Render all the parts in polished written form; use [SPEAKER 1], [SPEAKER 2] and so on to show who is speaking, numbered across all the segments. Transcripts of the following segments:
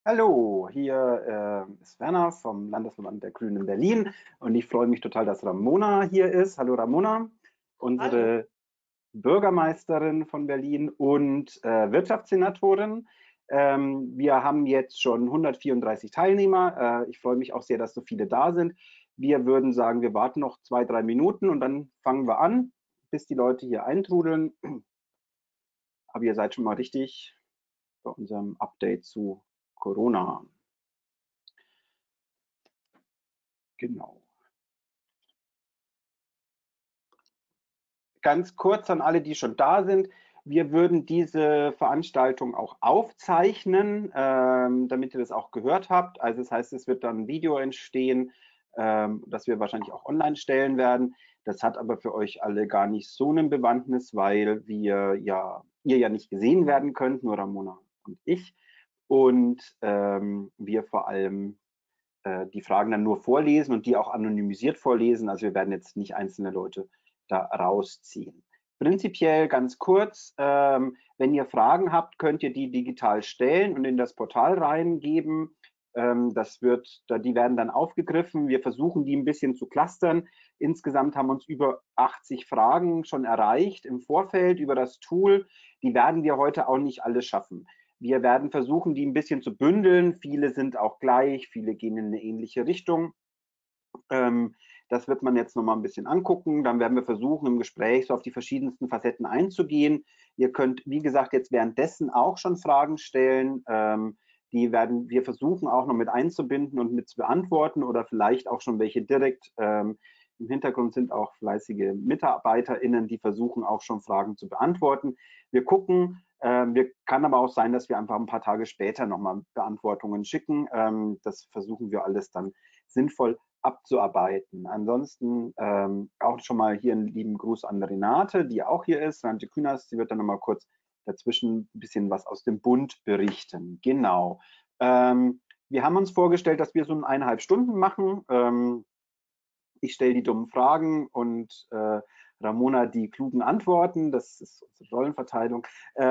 [SPEAKER 1] Hallo, hier ist Werner vom Landesverband der Grünen in Berlin und ich freue mich total, dass Ramona hier ist. Hallo Ramona,
[SPEAKER 2] Hallo.
[SPEAKER 1] unsere Bürgermeisterin von Berlin und Wirtschaftssenatorin. Wir haben jetzt schon 134 Teilnehmer. Ich freue mich auch sehr, dass so viele da sind. Wir würden sagen, wir warten noch 2, 3 Minuten und dann fangen wir an, bis die Leute hier eintrudeln. Aber ihr seid schon mal richtig bei unserem Update zu Corona. Genau. Ganz kurz an alle, die schon da sind. Wir würden diese Veranstaltung auch aufzeichnen, damit ihr das auch gehört habt. Also das heißt, es wird dann ein Video entstehen, das wir wahrscheinlich auch online stellen werden. Das hat aber für euch alle gar nicht so eine Bewandtnis, weil ihr ja nicht gesehen werden könnt, nur Ramona und ich. Und wir vor allem die Fragen dann nur vorlesen und die auch anonymisiert vorlesen. Also wir werden jetzt nicht einzelne Leute da rausziehen. Prinzipiell ganz kurz, wenn ihr Fragen habt, könnt ihr die digital stellen und in das Portal reingeben. Die werden dann aufgegriffen. Wir versuchen, die ein bisschen zu clustern. Insgesamt haben uns über 80 Fragen schon erreicht im Vorfeld über das Tool. Die werden wir heute auch nicht alle schaffen. Wir werden versuchen, die ein bisschen zu bündeln. Viele sind auch gleich, viele gehen in eine ähnliche Richtung. Das wird man jetzt noch mal ein bisschen angucken. Dann werden wir versuchen, im Gespräch so auf die verschiedensten Facetten einzugehen. Ihr könnt, wie gesagt, jetzt währenddessen auch schon Fragen stellen. Die werden wir versuchen auch noch mit einzubinden und mit zu beantworten oder vielleicht auch schon welche direkt. Im Hintergrund sind auch fleißige MitarbeiterInnen, die versuchen auch schon Fragen zu beantworten. Wir gucken, kann aber auch sein, dass wir einfach ein paar Tage später nochmal Beantwortungen schicken. Das versuchen wir alles dann sinnvoll abzuarbeiten. Ansonsten auch schon mal hier einen lieben Gruß an Renate, die auch hier ist. Renate Künast, sie wird dann nochmal kurz dazwischen ein bisschen was aus dem Bund berichten. Genau. Wir haben uns vorgestellt, dass wir so 1,5 Stunden machen. Ich stelle die dummen Fragen und Ramona die klugen Antworten. Das ist unsere Rollenverteilung.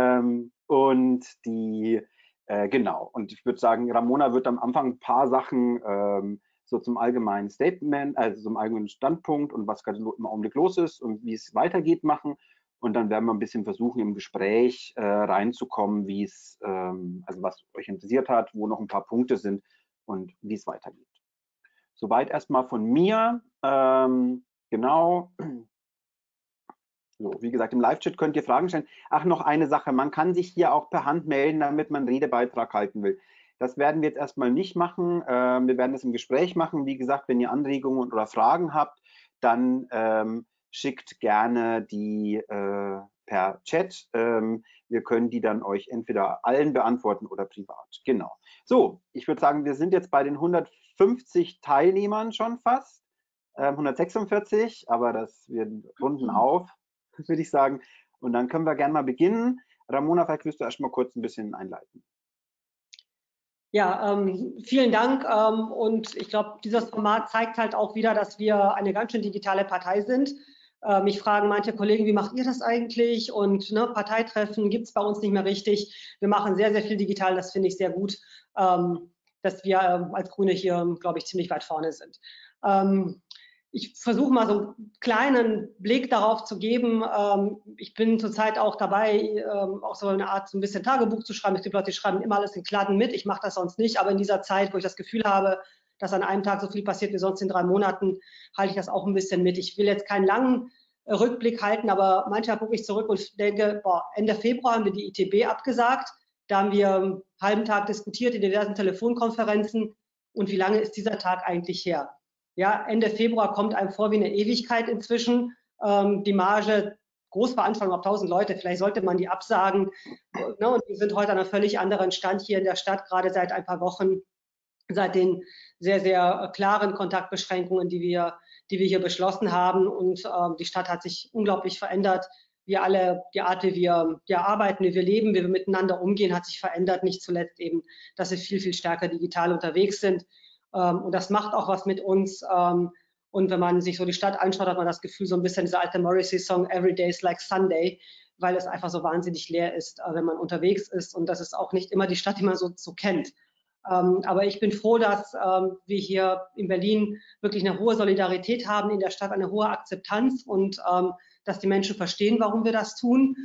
[SPEAKER 1] Genau. Und ich würde sagen, Ramona wird am Anfang ein paar Sachen so zum allgemeinen Statement, also zum allgemeinen Standpunkt und was gerade im Augenblick los ist und wie es weitergeht machen. Und dann werden wir ein bisschen versuchen, im Gespräch reinzukommen, also was euch interessiert hat, wo noch ein paar Punkte sind und wie es weitergeht. Soweit erstmal von mir. Genau. So, wie gesagt, im Live-Chat könnt ihr Fragen stellen. Ach, noch eine Sache. Man kann sich hier auch per Hand melden, damit man einen Redebeitrag halten will. Das werden wir jetzt erstmal nicht machen. Wir werden das im Gespräch machen. Wie gesagt, wenn ihr Anregungen oder Fragen habt, dann schickt gerne die per Chat. Wir können die dann euch entweder allen beantworten oder privat. Genau. So, ich würde sagen, wir sind jetzt bei den 150 Teilnehmern schon fast. 146, aber wir runden auf, würde ich sagen. Und dann können wir gerne mal beginnen. Ramona, vielleicht wirst du erst mal kurz ein bisschen einleiten.
[SPEAKER 2] Ja, vielen Dank. Und ich glaube, dieses Format zeigt halt auch wieder, dass wir eine ganz schön digitale Partei sind. Mich fragen manche Kollegen, wie macht ihr das eigentlich? Und ne, Parteitreffen gibt es bei uns nicht mehr richtig. Wir machen sehr, sehr viel digital. Das finde ich sehr gut, dass wir als Grüne hier, glaube ich, ziemlich weit vorne sind. Ich versuche mal so einen kleinen Blick darauf zu geben. Ich bin zurzeit auch dabei, auch so eine Art so ein bisschen Tagebuch zu schreiben. Es gibt Leute, die schreiben immer alles in Kladden mit. Ich mache das sonst nicht. Aber in dieser Zeit, wo ich das Gefühl habe, dass an einem Tag so viel passiert wie sonst in 3 Monaten, halte ich das auch ein bisschen mit. Ich will jetzt keinen langen Rückblick halten, aber manchmal gucke ich zurück und denke, boah, Ende Februar haben wir die ITB abgesagt. Da haben wir einen halben Tag diskutiert in diversen Telefonkonferenzen. Und wie lange ist dieser Tag eigentlich her? Ja, Ende Februar kommt einem vor wie eine Ewigkeit inzwischen. Die Marge, Großveranstaltung auf 1000 Leute, vielleicht sollte man die absagen. Ne? Und wir sind heute an einem völlig anderen Stand hier in der Stadt, gerade seit ein paar Wochen, seit den sehr, sehr klaren Kontaktbeschränkungen, die wir hier beschlossen haben. Und die Stadt hat sich unglaublich verändert. Wir alle, die Art, wie wir arbeiten, wie wir leben, wie wir miteinander umgehen, hat sich verändert. Nicht zuletzt eben, dass wir viel, viel stärker digital unterwegs sind. Und das macht auch was mit uns. Und wenn man sich so die Stadt anschaut, hat man das Gefühl, so ein bisschen dieser alte Morrissey-Song Every Day is like Sunday, weil es einfach so wahnsinnig leer ist, wenn man unterwegs ist. Und das ist auch nicht immer die Stadt, die man so kennt. Aber ich bin froh, dass wir hier in Berlin wirklich eine hohe Solidarität haben, in der Stadt eine hohe Akzeptanz und dass die Menschen verstehen, warum wir das tun.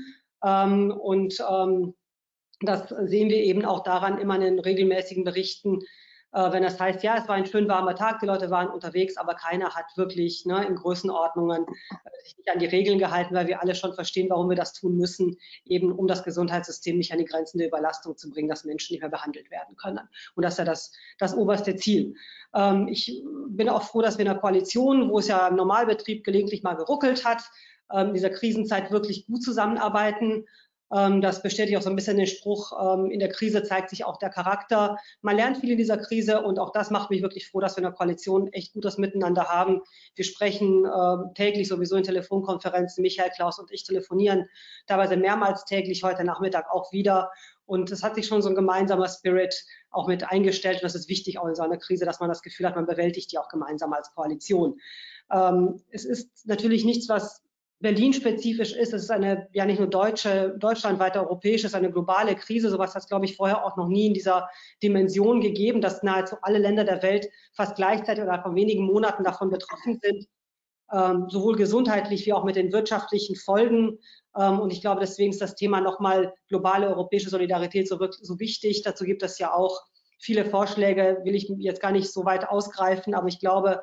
[SPEAKER 2] Das sehen wir eben auch daran immer in den regelmäßigen Berichten, wenn das heißt, ja, es war ein schön warmer Tag, die Leute waren unterwegs, aber keiner hat wirklich in Größenordnungen sich nicht an die Regeln gehalten, weil wir alle schon verstehen, warum wir das tun müssen, eben um das Gesundheitssystem nicht an die Grenzen der Überlastung zu bringen, dass Menschen nicht mehr behandelt werden können. Und das ist ja das oberste Ziel. Ich bin auch froh, dass wir in einer Koalition, wo es ja im Normalbetrieb gelegentlich mal geruckelt hat, in dieser Krisenzeit wirklich gut zusammenarbeiten. Das bestätigt auch so ein bisschen den Spruch, in der Krise zeigt sich auch der Charakter. Man lernt viel in dieser Krise und auch das macht mich wirklich froh, dass wir in der Koalition echt gutes Miteinander haben. Wir sprechen täglich sowieso in Telefonkonferenzen. Michael, Klaus und ich telefonieren teilweise mehrmals täglich, heute Nachmittag auch wieder. Und es hat sich schon so ein gemeinsamer Spirit auch mit eingestellt. Und das ist wichtig auch in so einer Krise, dass man das Gefühl hat, man bewältigt die auch gemeinsam als Koalition. Es ist natürlich nichts, was Berlin-spezifisch ist. Es ist eine ja nicht nur deutschlandweite europäische, es ist eine globale Krise. Sowas hat es, glaube ich, vorher auch noch nie in dieser Dimension gegeben, dass nahezu alle Länder der Welt fast gleichzeitig oder von wenigen Monaten davon betroffen sind, sowohl gesundheitlich wie auch mit den wirtschaftlichen Folgen. Und ich glaube, deswegen ist das Thema nochmal globale europäische Solidarität so wichtig. Dazu gibt es ja auch viele Vorschläge, will ich jetzt gar nicht so weit ausgreifen, aber ich glaube,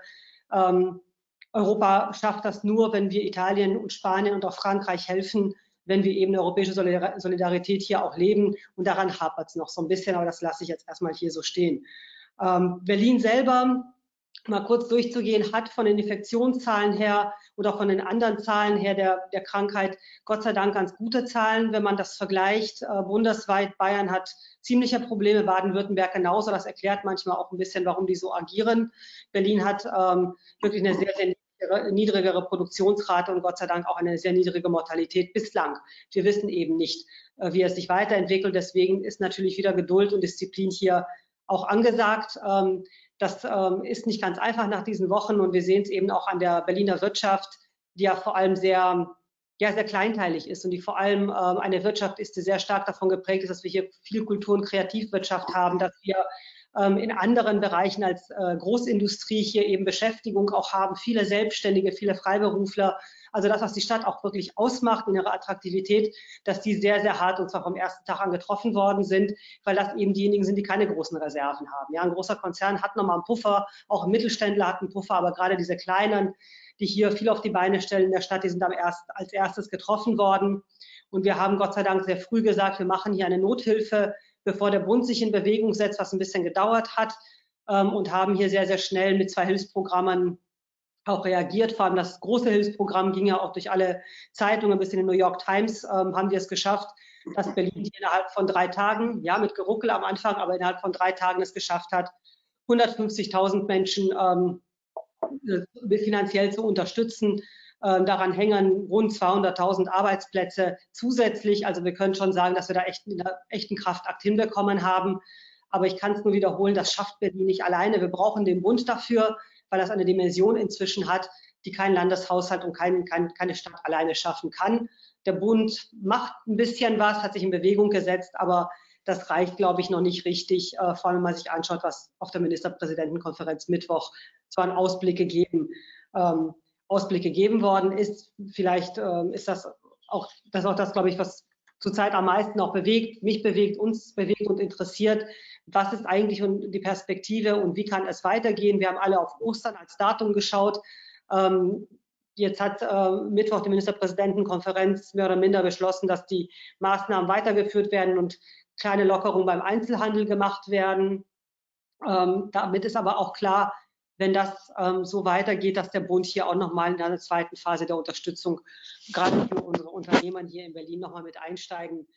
[SPEAKER 2] Europa schafft das nur, wenn wir Italien und Spanien und auch Frankreich helfen, wenn wir eben eine europäische Solidarität hier auch leben. Und daran hapert es noch so ein bisschen, aber das lasse ich jetzt erstmal hier so stehen. Berlin selber, mal kurz durchzugehen, hat von den Infektionszahlen her oder von den anderen Zahlen her der Krankheit Gott sei Dank ganz gute Zahlen, wenn man das vergleicht. Bundesweit, Bayern hat ziemliche Probleme, Baden-Württemberg genauso. Das erklärt manchmal auch ein bisschen, warum die so agieren. Berlin hat wirklich eine sehr, sehr niedrigere Produktionsrate und Gott sei Dank auch eine sehr niedrige Mortalität bislang. Wir wissen eben nicht, wie es sich weiterentwickelt. Deswegen ist natürlich wieder Geduld und Disziplin hier auch angesagt. Das ist nicht ganz einfach nach diesen Wochen und wir sehen es eben auch an der Berliner Wirtschaft, die ja vor allem sehr kleinteilig ist und die vor allem eine Wirtschaft ist, die sehr stark davon geprägt ist, dass wir hier viel Kultur- und Kreativwirtschaft haben, dass wir in anderen Bereichen als Großindustrie hier eben Beschäftigung auch haben, viele Selbstständige, viele Freiberufler. Also das, was die Stadt auch wirklich ausmacht in ihrer Attraktivität, dass die sehr, sehr hart und zwar vom ersten Tag an getroffen worden sind, weil das eben diejenigen sind, die keine großen Reserven haben. Ja, ein großer Konzern hat nochmal einen Puffer, auch ein Mittelständler hat einen Puffer, aber gerade diese kleinen, die hier viel auf die Beine stellen in der Stadt, die sind als erstes getroffen worden. Und wir haben Gott sei Dank sehr früh gesagt, wir machen hier eine Nothilfe, bevor der Bund sich in Bewegung setzt, was ein bisschen gedauert hat, und haben hier sehr, sehr schnell mit 2 Hilfsprogrammen auch reagiert. Vor allem das große Hilfsprogramm ging ja auch durch alle Zeitungen, bis in den New York Times haben wir es geschafft, dass Berlin innerhalb von 3 Tagen, ja mit Geruckel am Anfang, aber innerhalb von 3 Tagen es geschafft hat, 150.000 Menschen finanziell zu unterstützen. Daran hängen rund 200.000 Arbeitsplätze zusätzlich. Also wir können schon sagen, dass wir da einen echten Kraftakt hinbekommen haben. Aber ich kann es nur wiederholen, das schafft Berlin nicht alleine. Wir brauchen den Bund dafür, weil das eine Dimension inzwischen hat, die kein Landeshaushalt und keine Stadt alleine schaffen kann. Der Bund macht ein bisschen was, hat sich in Bewegung gesetzt, aber das reicht, glaube ich, noch nicht richtig, vor allem wenn man sich anschaut, was auf der Ministerpräsidentenkonferenz Mittwoch zwar einen Ausblick gegeben worden ist. Vielleicht ist das auch das, glaube ich, was zurzeit am meisten auch bewegt, mich bewegt, uns bewegt und interessiert. Was ist eigentlich die Perspektive und wie kann es weitergehen? Wir haben alle auf Ostern als Datum geschaut. Jetzt hat Mittwoch die Ministerpräsidentenkonferenz mehr oder minder beschlossen, dass die Maßnahmen weitergeführt werden und kleine Lockerungen beim Einzelhandel gemacht werden. Damit ist aber auch klar, wenn das so weitergeht, dass der Bund hier auch nochmal in einer zweiten Phase der Unterstützung gerade für unsere Unternehmer hier in Berlin nochmal mit einsteigen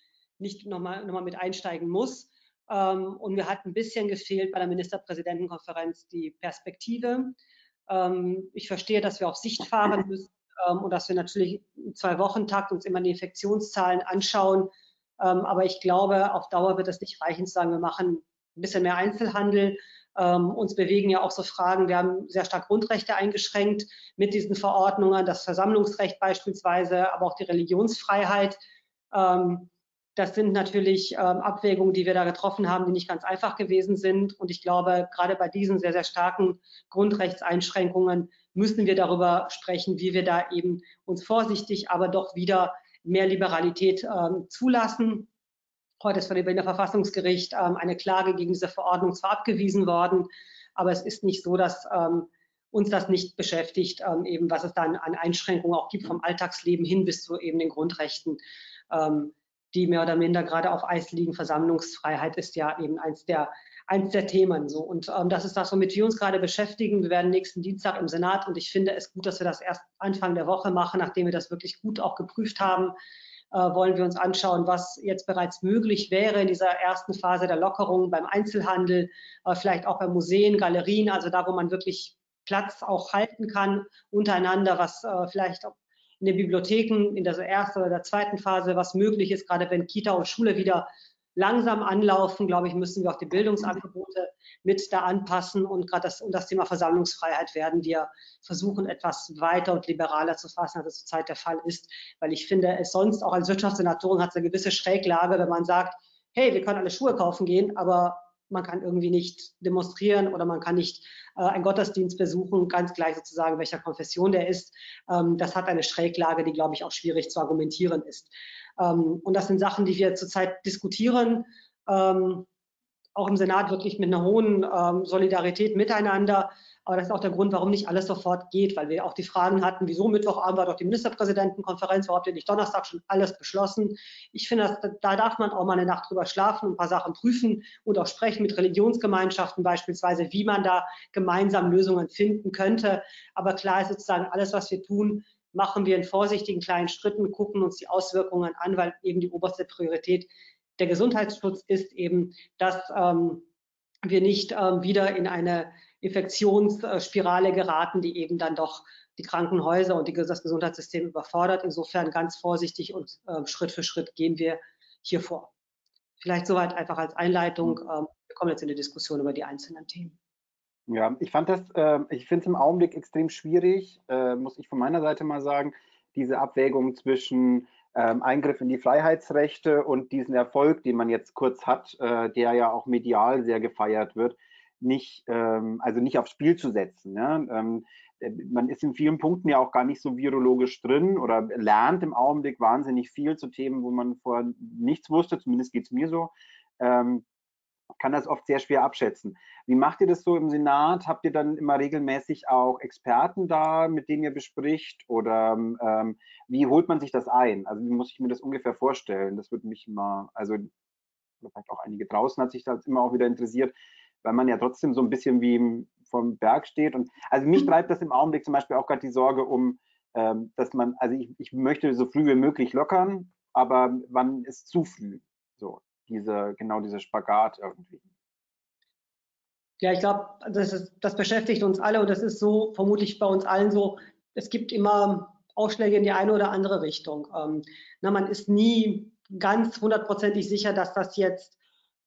[SPEAKER 2] muss. Und mir hat ein bisschen gefehlt bei der Ministerpräsidentenkonferenz die Perspektive. Ich verstehe, dass wir auf Sicht fahren müssen und dass wir natürlich im 2-Wochen-Takt uns immer die Infektionszahlen anschauen. Aber ich glaube, auf Dauer wird es nicht reichen zu sagen, wir machen ein bisschen mehr Einzelhandel. Uns bewegen ja auch so Fragen, wir haben sehr stark Grundrechte eingeschränkt mit diesen Verordnungen, das Versammlungsrecht beispielsweise, aber auch die Religionsfreiheit. Das sind natürlich Abwägungen, die wir da getroffen haben, die nicht ganz einfach gewesen sind. Und ich glaube, gerade bei diesen sehr, sehr starken Grundrechtseinschränkungen müssen wir darüber sprechen, wie wir da eben uns vorsichtig, aber doch wieder mehr Liberalität zulassen. Heute ist von dem Berliner Verfassungsgericht eine Klage gegen diese Verordnung zwar abgewiesen worden, aber es ist nicht so, dass uns das nicht beschäftigt, eben was es dann an Einschränkungen auch gibt vom Alltagsleben hin bis zu eben den Grundrechten, die mehr oder minder gerade auf Eis liegen. Versammlungsfreiheit ist ja eben eins der Themen. So. Und das ist das, womit wir uns gerade beschäftigen. Wir werden nächsten Dienstag im Senat, und ich finde es gut, dass wir das erst Anfang der Woche machen, nachdem wir das wirklich gut auch geprüft haben, wollen wir uns anschauen, was jetzt bereits möglich wäre in dieser ersten Phase der Lockerung beim Einzelhandel, vielleicht auch bei Museen, Galerien, also da, wo man wirklich Platz auch halten kann untereinander, was vielleicht auch in den Bibliotheken in der ersten oder der zweiten Phase was möglich ist, gerade wenn Kita und Schule wieder langsam anlaufen, glaube ich, müssen wir auch die Bildungsangebote mit da anpassen, und gerade das Thema Versammlungsfreiheit werden wir versuchen, etwas weiter und liberaler zu fassen, als es zurzeit der Fall ist, weil ich finde, es sonst auch als Wirtschaftssenatorin hat es eine gewisse Schräglage, wenn man sagt, hey, wir können alle Schuhe kaufen gehen, aber man kann irgendwie nicht demonstrieren oder man kann nicht einen Gottesdienst besuchen, ganz gleich sozusagen, welcher Konfession der ist. Das hat eine Schräglage, die, glaube ich, auch schwierig zu argumentieren ist. Und das sind Sachen, die wir zurzeit diskutieren, auch im Senat wirklich mit einer hohen Solidarität miteinander. Aber das ist auch der Grund, warum nicht alles sofort geht, weil wir auch die Fragen hatten, wieso Mittwochabend war doch die Ministerpräsidentenkonferenz, warum habt ihr nicht Donnerstag schon alles beschlossen? Ich finde, da darf man auch mal eine Nacht drüber schlafen und ein paar Sachen prüfen und auch sprechen mit Religionsgemeinschaften beispielsweise, wie man da gemeinsam Lösungen finden könnte. Aber klar ist sozusagen, alles, was wir tun, machen wir in vorsichtigen kleinen Schritten, gucken uns die Auswirkungen an, weil eben die oberste Priorität der Gesundheitsschutz ist eben, dass wir nicht wieder in eine Infektionsspirale geraten, die eben dann doch die Krankenhäuser und das Gesundheitssystem überfordert. Insofern ganz vorsichtig und Schritt für Schritt gehen wir hier vor. Vielleicht soweit einfach als Einleitung. Wir kommen jetzt in die Diskussion über die einzelnen Themen.
[SPEAKER 1] Ja, ich finde es im Augenblick extrem schwierig, muss ich von meiner Seite mal sagen, diese Abwägung zwischen Eingriff in die Freiheitsrechte und diesen Erfolg, den man jetzt kurz hat, der ja auch medial sehr gefeiert wird, also nicht aufs Spiel zu setzen. Ja? Man ist in vielen Punkten ja auch gar nicht so virologisch drin oder lernt im Augenblick wahnsinnig viel zu Themen, wo man vorher nichts wusste, zumindest geht es mir so. Kann das oft sehr schwer abschätzen. Wie macht ihr das so im Senat? Habt ihr dann immer regelmäßig auch Experten da, mit denen ihr bespricht? Oder wie holt man sich das ein? Also wie muss ich mir das ungefähr vorstellen? Das würde mich immer, also vielleicht auch einige draußen hat sich das immer auch wieder interessiert, weil man ja trotzdem so ein bisschen wie vom Berg steht. Und also mich treibt das im Augenblick zum Beispiel auch gerade die Sorge um, dass man, also ich möchte so früh wie möglich lockern, aber wann ist zu früh? So. Genau dieser Spagat irgendwie.
[SPEAKER 2] Ja, ich glaube, das beschäftigt uns alle, und das ist so vermutlich bei uns allen so. Es gibt immer Ausschläge in die eine oder andere Richtung. Man ist nie ganz hundertprozentig sicher, dass das jetzt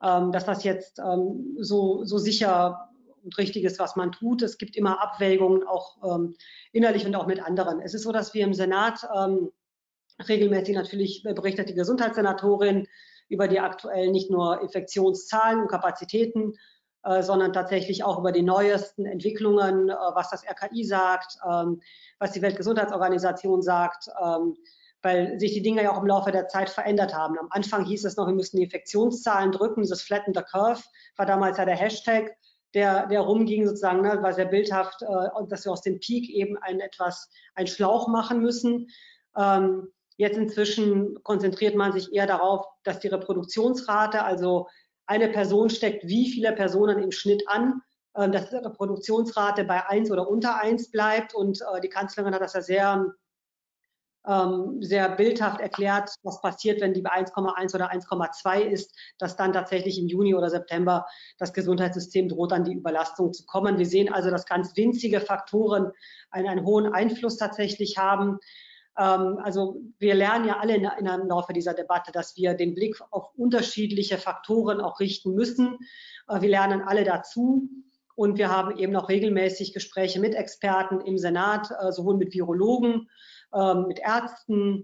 [SPEAKER 2] so sicher und richtig ist, was man tut. Es gibt immer Abwägungen, auch innerlich und auch mit anderen. Es ist so, dass wir im Senat regelmäßig, natürlich berichtet die Gesundheitssenatorin über die aktuellen nicht nur Infektionszahlen und Kapazitäten, sondern tatsächlich auch über die neuesten Entwicklungen, was das RKI sagt, was die Weltgesundheitsorganisation sagt, weil sich die Dinge ja auch im Laufe der Zeit verändert haben. Am Anfang hieß es noch, wir müssten die Infektionszahlen drücken, dieses Flatten the Curve war damals ja der Hashtag, der rumging sozusagen, ne, war sehr bildhaft, dass wir aus dem Peak eben einen Schlauch machen müssen. Jetzt inzwischen konzentriert man sich eher darauf, dass die Reproduktionsrate, also eine Person steckt wie viele Personen im Schnitt an, dass die Reproduktionsrate bei 1 oder unter 1 bleibt. Und die Kanzlerin hat das ja sehr bildhaft erklärt, was passiert, wenn die bei 1,1 oder 1,2 ist, dass dann tatsächlich im Juni oder September das Gesundheitssystem droht, an die Überlastung zu kommen. Wir sehen also, dass ganz winzige Faktoren einen hohen Einfluss tatsächlich haben. Also wir lernen ja alle im Laufe dieser Debatte, dass wir den Blick auf unterschiedliche Faktoren auch richten müssen. Wir lernen alle dazu, und wir haben eben auch regelmäßig Gespräche mit Experten im Senat, sowohl mit Virologen, mit Ärzten,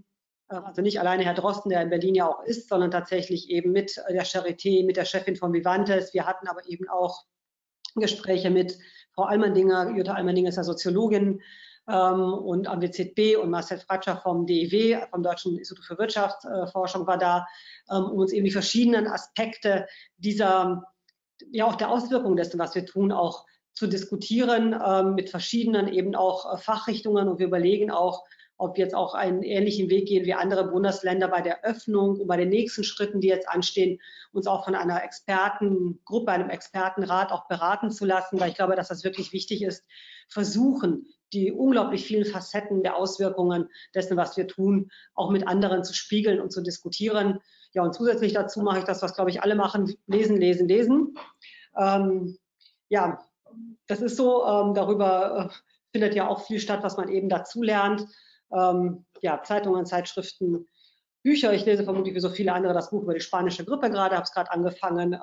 [SPEAKER 2] Also nicht alleine Herr Drosten, der in Berlin ja auch ist, sondern tatsächlich eben mit der Charité, mit der Chefin von Vivantes. Wir hatten aber eben auch Gespräche mit Frau Almendinger. Jutta Almendinger ist ja Soziologin, und am WZB, und Marcel Fratscher vom DIW, vom Deutschen Institut für Wirtschaftsforschung, war da, um uns eben die verschiedenen Aspekte dieser, ja auch der Auswirkungen dessen, was wir tun, auch zu diskutieren, mit verschiedenen eben auch Fachrichtungen. Und wir überlegen auch, ob wir jetzt auch einen ähnlichen Weg gehen wie andere Bundesländer bei der Öffnung und bei den nächsten Schritten, die jetzt anstehen, uns auch von einer Expertengruppe, einem Expertenrat auch beraten zu lassen, weil ich glaube, dass das wirklich wichtig ist, versuchen, die unglaublich vielen Facetten der Auswirkungen dessen, was wir tun, auch mit anderen zu spiegeln und zu diskutieren. Ja, und zusätzlich dazu mache ich das, was, glaube ich, alle machen: lesen, lesen, lesen. Ja, das ist so. Darüber findet ja auch viel statt, was man eben dazu lernt. Ja, Zeitungen, Zeitschriften, Bücher. Ich lese vermutlich wie so viele andere das Buch über die spanische Grippe gerade, habe es gerade angefangen.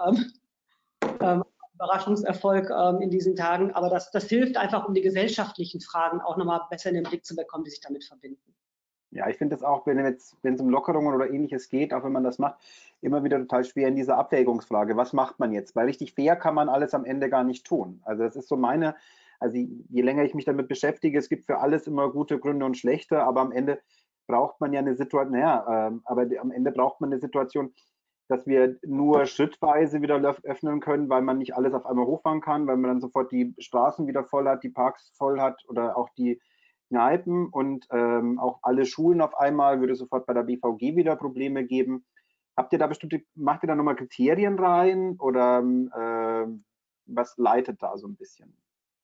[SPEAKER 2] Überraschungserfolg in diesen Tagen. Aber das hilft einfach, um die gesellschaftlichen Fragen auch nochmal besser in den Blick zu bekommen, die sich damit verbinden.
[SPEAKER 1] Ja, ich finde es auch, wenn es um Lockerungen oder Ähnliches geht, auch wenn man das macht, immer wieder total schwer in dieser Abwägungsfrage. Was macht man jetzt? Weil richtig fair kann man alles am Ende gar nicht tun. Also das ist so also je länger ich mich damit beschäftige, es gibt für alles immer gute Gründe und schlechte, aber am Ende braucht man ja eine Situation, am Ende braucht man eine Situation, dass wir nur schrittweise wieder öffnen können, weil man nicht alles auf einmal hochfahren kann, weil man dann sofort die Straßen wieder voll hat, die Parks voll hat oder auch die Kneipen und auch alle Schulen auf einmal, würde sofort bei der BVG wieder Probleme geben. Macht ihr da nochmal Kriterien rein oder was leitet da so ein bisschen?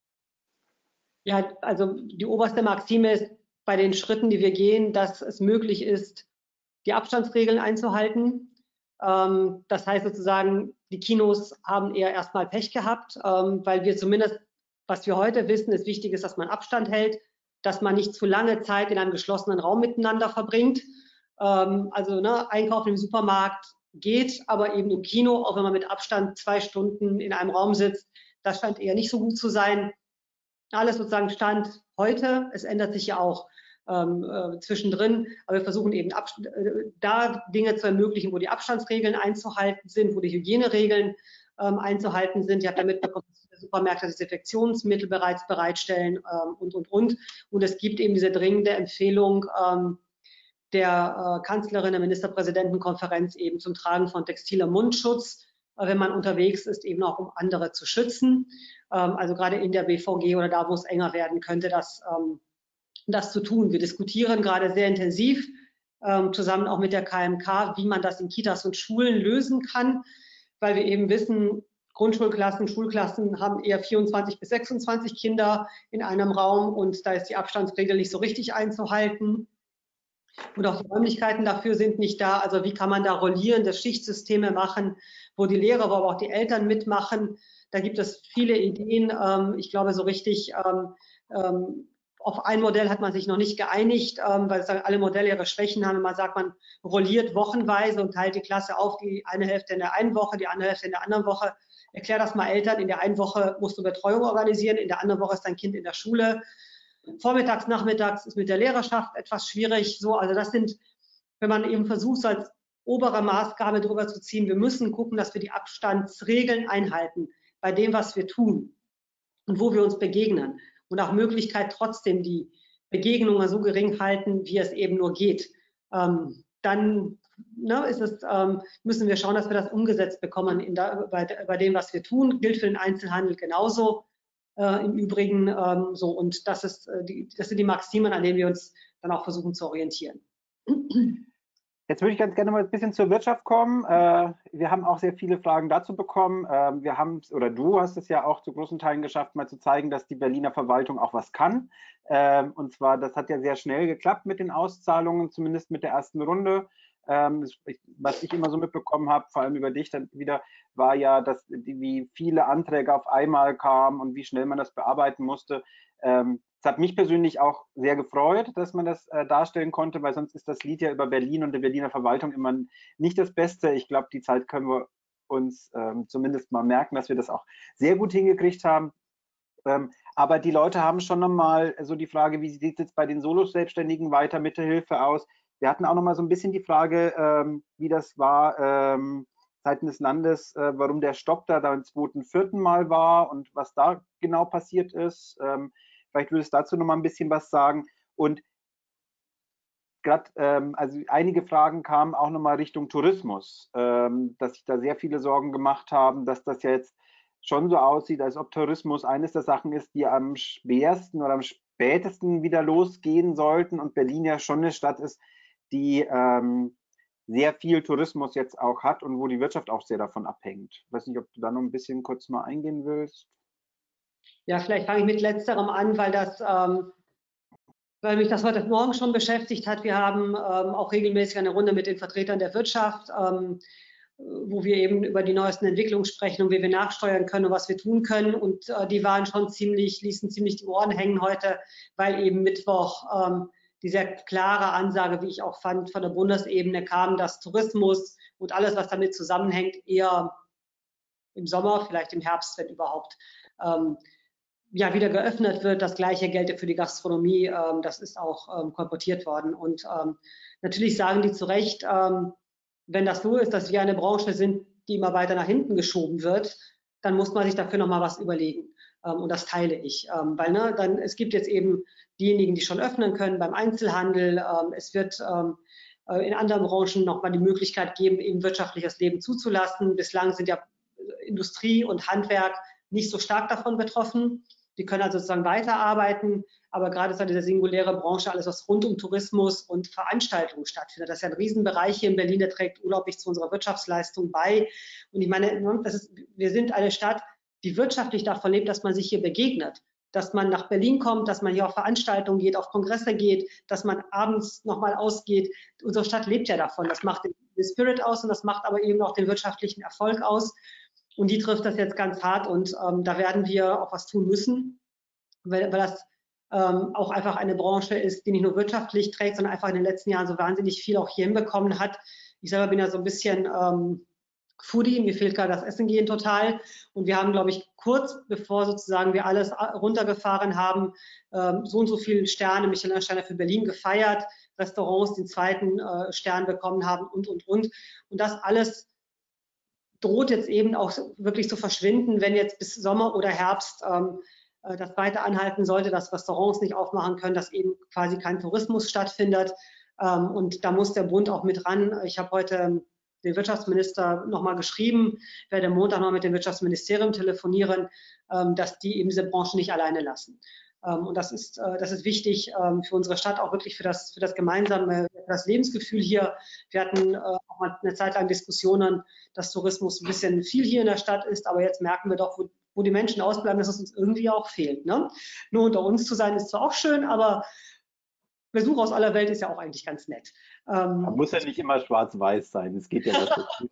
[SPEAKER 2] Ja, also die oberste Maxime ist bei den Schritten, die wir gehen, dass es möglich ist, die Abstandsregeln einzuhalten. Das heißt sozusagen, die Kinos haben eher erstmal Pech gehabt, weil wir zumindest, was wir heute wissen, ist wichtig ist, dass man Abstand hält, dass man nicht zu lange Zeit in einem geschlossenen Raum miteinander verbringt. Also Einkaufen im Supermarkt geht, aber eben im Kino, auch wenn man mit Abstand 2 Stunden in einem Raum sitzt, das scheint eher nicht so gut zu sein. Alles sozusagen Stand heute. Es ändert sich ja auch zwischendrin, aber wir versuchen eben da Dinge zu ermöglichen, wo die Abstandsregeln einzuhalten sind, wo die Hygieneregeln einzuhalten sind. Ihr habt ja mitbekommen, dass die Supermärkte Desinfektionsmittel bereits bereitstellen und. Und es gibt eben diese dringende Empfehlung der Kanzlerin der Ministerpräsidentenkonferenz eben zum Tragen von textilem Mundschutz, wenn man unterwegs ist, eben auch um andere zu schützen. Also gerade in der BVG oder da, wo es enger werden könnte, das zu tun. Wir diskutieren gerade sehr intensiv, zusammen auch mit der KMK, wie man das in Kitas und Schulen lösen kann, weil wir eben wissen, Grundschulklassen, Schulklassen haben eher 24 bis 26 Kinder in einem Raum und da ist die Abstandsregel nicht so richtig einzuhalten. Und auch die Räumlichkeiten dafür sind nicht da. Also wie kann man da rollierende Schichtsysteme machen, wo die Lehrer, aber auch die Eltern mitmachen? Da gibt es viele Ideen. Ich glaube, so richtig auf ein Modell hat man sich noch nicht geeinigt, weil alle Modelle ihre Schwächen haben. Man sagt, man rolliert wochenweise und teilt die Klasse auf, die eine Hälfte in der einen Woche, die andere Hälfte in der anderen Woche. Erklär das mal Eltern. In der einen Woche musst du Betreuung organisieren, in der anderen Woche ist dein Kind in der Schule. Vormittags, nachmittags ist mit der Lehrerschaft etwas schwierig. So, also das sind, wenn man eben versucht, so als obere Maßgabe drüber zu ziehen, wir müssen gucken, dass wir die Abstandsregeln einhalten bei dem, was wir tun und wo wir uns begegnen. Und nach Möglichkeit trotzdem die Begegnungen so gering halten, wie es eben nur geht. Dann müssen wir schauen, dass wir das umgesetzt bekommen bei dem, was wir tun. Gilt für den Einzelhandel genauso. Im Übrigen so, und das sind die Maximen, an denen wir uns dann auch versuchen zu orientieren.
[SPEAKER 1] Jetzt würde ich ganz gerne mal ein bisschen zur Wirtschaft kommen. Wir haben auch sehr viele Fragen dazu bekommen. Du hast es ja auch zu großen Teilen geschafft, mal zu zeigen, dass die Berliner Verwaltung auch was kann. Und zwar, das hat ja sehr schnell geklappt mit den Auszahlungen, zumindest mit der ersten Runde. Was ich immer so mitbekommen habe, vor allem über dich dann wieder, war ja, wie viele Anträge auf einmal kamen und wie schnell man das bearbeiten musste. Es hat mich persönlich auch sehr gefreut, dass man das darstellen konnte, weil sonst ist das Lied ja über Berlin und die Berliner Verwaltung immer nicht das Beste. Ich glaube, die Zeit können wir uns zumindest mal merken, dass wir das auch sehr gut hingekriegt haben. Aber die Leute haben schon nochmal so die Frage, wie sieht es jetzt bei den Solo-Selbstständigen weiter mit der Hilfe aus? Wir hatten auch noch mal so ein bisschen die Frage, wie das war seitens des Landes, warum der Stopp da beim 2.4. Mal war und was da genau passiert ist. Vielleicht würdest du dazu noch mal ein bisschen was sagen. Und gerade, also einige Fragen kamen auch noch mal Richtung Tourismus, dass sich da sehr viele Sorgen gemacht haben, dass das ja jetzt schon so aussieht, als ob Tourismus eines der Sachen ist, die am schwersten oder am spätesten wieder losgehen sollten und Berlin ja schon eine Stadt ist, die sehr viel Tourismus jetzt auch hat und wo die Wirtschaft auch sehr davon abhängt. Ich weiß nicht, ob du da noch ein bisschen kurz mal eingehen willst.
[SPEAKER 2] Ja, vielleicht fange ich mit Letzterem an, weil mich das heute Morgen schon beschäftigt hat. Wir haben auch regelmäßig eine Runde mit den Vertretern der Wirtschaft, wo wir eben über die neuesten Entwicklungen sprechen und wie wir nachsteuern können und was wir tun können. Und die waren schon ließen ziemlich die Ohren hängen heute, weil eben Mittwoch die sehr klare Ansage, wie ich auch fand, von der Bundesebene kam, dass Tourismus und alles, was damit zusammenhängt, eher im Sommer, vielleicht im Herbst, wenn überhaupt, ja, wieder geöffnet wird. Das Gleiche gelte für die Gastronomie. Das ist auch kolportiert worden. Und natürlich sagen die zu Recht, wenn das so ist, dass wir eine Branche sind, die immer weiter nach hinten geschoben wird, dann muss man sich dafür nochmal was überlegen. Und das teile ich. Weil es gibt jetzt eben diejenigen, die schon öffnen können beim Einzelhandel. Es wird in anderen Branchen nochmal die Möglichkeit geben, eben wirtschaftliches Leben zuzulassen. Bislang sind ja Industrie und Handwerk nicht so stark davon betroffen. Die können also sozusagen weiterarbeiten, aber gerade ist ja diese singuläre Branche, alles was rund um Tourismus und Veranstaltungen stattfindet. Das ist ja ein Riesenbereich hier in Berlin, der trägt unglaublich zu unserer Wirtschaftsleistung bei. Und ich meine, wir sind eine Stadt, die wirtschaftlich davon lebt, dass man sich hier begegnet, dass man nach Berlin kommt, dass man hier auf Veranstaltungen geht, auf Kongresse geht, dass man abends nochmal ausgeht. Unsere Stadt lebt ja davon. Das macht den Spirit aus und das macht aber eben auch den wirtschaftlichen Erfolg aus. Und die trifft das jetzt ganz hart und da werden wir auch was tun müssen, weil das auch einfach eine Branche ist, die nicht nur wirtschaftlich trägt, sondern einfach in den letzten Jahren so wahnsinnig viel auch hier hinbekommen hat. Ich selber bin ja so ein bisschen Foodie, mir fehlt gerade das Essen gehen total. Und wir haben, glaube ich, kurz bevor sozusagen wir alles runtergefahren haben, so und so viele Sterne, Michelin-Sterne für Berlin gefeiert, Restaurants den zweiten Stern bekommen haben und. Und das alles droht jetzt eben auch wirklich zu verschwinden, wenn jetzt bis Sommer oder Herbst das weiter anhalten sollte, dass Restaurants nicht aufmachen können, dass eben quasi kein Tourismus stattfindet. Und da muss der Bund auch mit ran. Ich habe heute den Wirtschaftsminister nochmal geschrieben, werde Montag noch mit dem Wirtschaftsministerium telefonieren, dass die eben diese Branche nicht alleine lassen. Und das ist wichtig für unsere Stadt, auch wirklich für das gemeinsame, für das Lebensgefühl hier. Wir hatten auch mal eine Zeit lang Diskussionen, dass Tourismus ein bisschen viel hier in der Stadt ist, aber jetzt merken wir doch, wo die Menschen ausbleiben, dass es uns irgendwie auch fehlt. Ne? Nur unter uns zu sein ist zwar auch schön, aber Besuch aus aller Welt ist ja auch eigentlich ganz nett.
[SPEAKER 1] Man muss ja nicht immer schwarz-weiß sein, es geht ja dazu.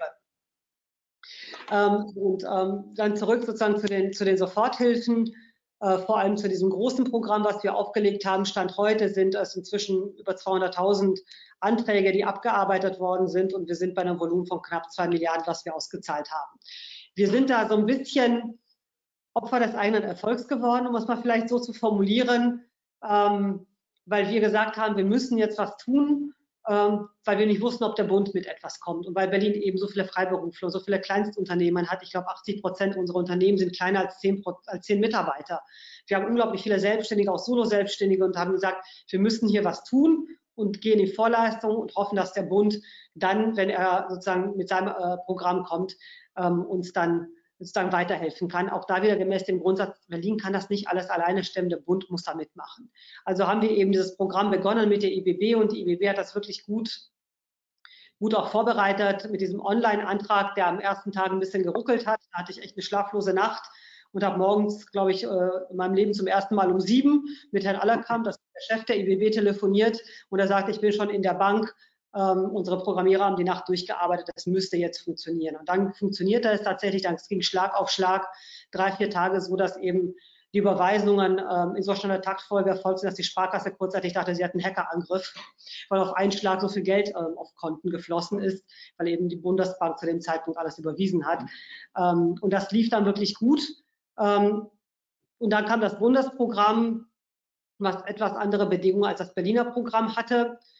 [SPEAKER 2] Dann zurück sozusagen zu den Soforthilfen. Vor allem zu diesem großen Programm, was wir aufgelegt haben. Stand heute sind es inzwischen über 200.000 Anträge, die abgearbeitet worden sind und wir sind bei einem Volumen von knapp 2 Milliarden, was wir ausgezahlt haben. Wir sind da so ein bisschen Opfer des eigenen Erfolgs geworden, um es mal vielleicht so zu formulieren, weil wir gesagt haben, wir müssen jetzt was tun, weil wir nicht wussten, ob der Bund mit etwas kommt und weil Berlin eben so viele Freiberufler, so viele Kleinstunternehmen hat. Ich glaube, 80% unserer Unternehmen sind kleiner als 10 Mitarbeiter. Wir haben unglaublich viele Selbstständige, auch Solo-Selbstständige und haben gesagt, wir müssen hier was tun und gehen in Vorleistung und hoffen, dass der Bund dann, wenn er sozusagen mit seinem Programm kommt, uns dann sozusagen weiterhelfen kann. Auch da wieder gemäß dem Grundsatz, Berlin kann das nicht alles alleine stemmen, der Bund muss da mitmachen. Also haben wir eben dieses Programm begonnen mit der IBB und die IBB hat das wirklich gut auch vorbereitet mit diesem Online-Antrag, der am ersten Tag ein bisschen geruckelt hat. Da hatte ich echt eine schlaflose Nacht und habe morgens, glaube ich, in meinem Leben zum ersten Mal um 7 mit Herrn Allerkamp, das ist der Chef der IBB, telefoniert und er sagte, ich bin schon in der Bank. Unsere Programmierer haben die Nacht durchgearbeitet, das müsste jetzt funktionieren. Und dann funktionierte es tatsächlich, dann ging Schlag auf Schlag, 3, 4 Tage, so dass eben die Überweisungen in so einer Taktfolge erfolgt sind, dass die Sparkasse kurzzeitig dachte, sie hat einen Hackerangriff, weil auf einen Schlag so viel Geld auf Konten geflossen ist, weil eben die Bundesbank zu dem Zeitpunkt alles überwiesen hat. Und das lief dann wirklich gut. Und dann kam das Bundesprogramm, was etwas andere Bedingungen als das Berliner Programm hatte.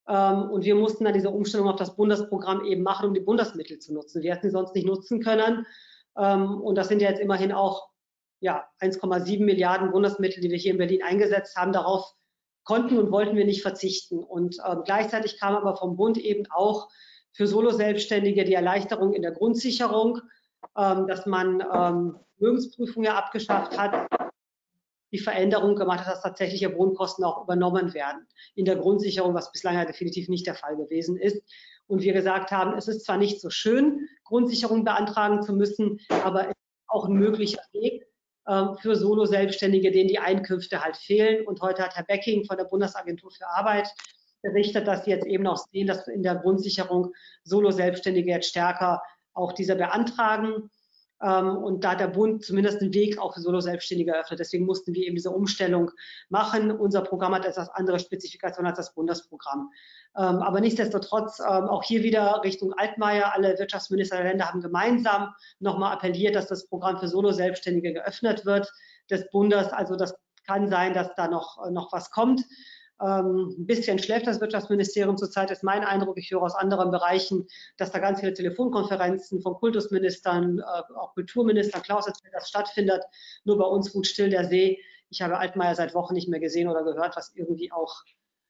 [SPEAKER 2] Und wir mussten dann diese Umstellung auf das Bundesprogramm eben machen, um die Bundesmittel zu nutzen. Wir hätten sie sonst nicht nutzen können. Und das sind ja jetzt immerhin auch 1,7 Milliarden Bundesmittel, die wir hier in Berlin eingesetzt haben. Darauf konnten und wollten wir nicht verzichten. Und gleichzeitig kam aber vom Bund eben auch für Solo-Selbstständige die Erleichterung in der Grundsicherung, dass man Vermögensprüfung ja abgeschafft hat, die Veränderung gemacht hat, dass tatsächliche Wohnkosten auch übernommen werden in der Grundsicherung, was bislang ja definitiv nicht der Fall gewesen ist. Und wir gesagt haben, es ist zwar nicht so schön, Grundsicherung beantragen zu müssen, aber es ist auch ein möglicher Weg für Solo-Selbstständige, denen die Einkünfte halt fehlen. Und heute hat Herr Becking von der Bundesagentur für Arbeit berichtet, dass sie jetzt eben auch sehen, dass in der Grundsicherung Solo-Selbstständige jetzt stärker auch diese beantragen. Und da hat der Bund zumindest einen Weg auch für Solo-Selbstständige eröffnet. Deswegen mussten wir eben diese Umstellung machen. Unser Programm hat etwas andere Spezifikationen als das Bundesprogramm. Aber nichtsdestotrotz auch hier wieder Richtung Altmaier. Alle Wirtschaftsminister der Länder haben gemeinsam nochmal appelliert, dass das Programm für Solo-Selbstständige geöffnet wird des Bundes. Also das kann sein, dass da noch was kommt. Ein bisschen schläft das Wirtschaftsministerium zurzeit, ist mein Eindruck. Ich höre aus anderen Bereichen, dass da ganz viele Telefonkonferenzen von Kultusministern, auch Kulturministern, Klaus erzählt, das stattfindet. Nur bei uns ruht still der See. Ich habe Altmaier seit Wochen nicht mehr gesehen oder gehört, was irgendwie auch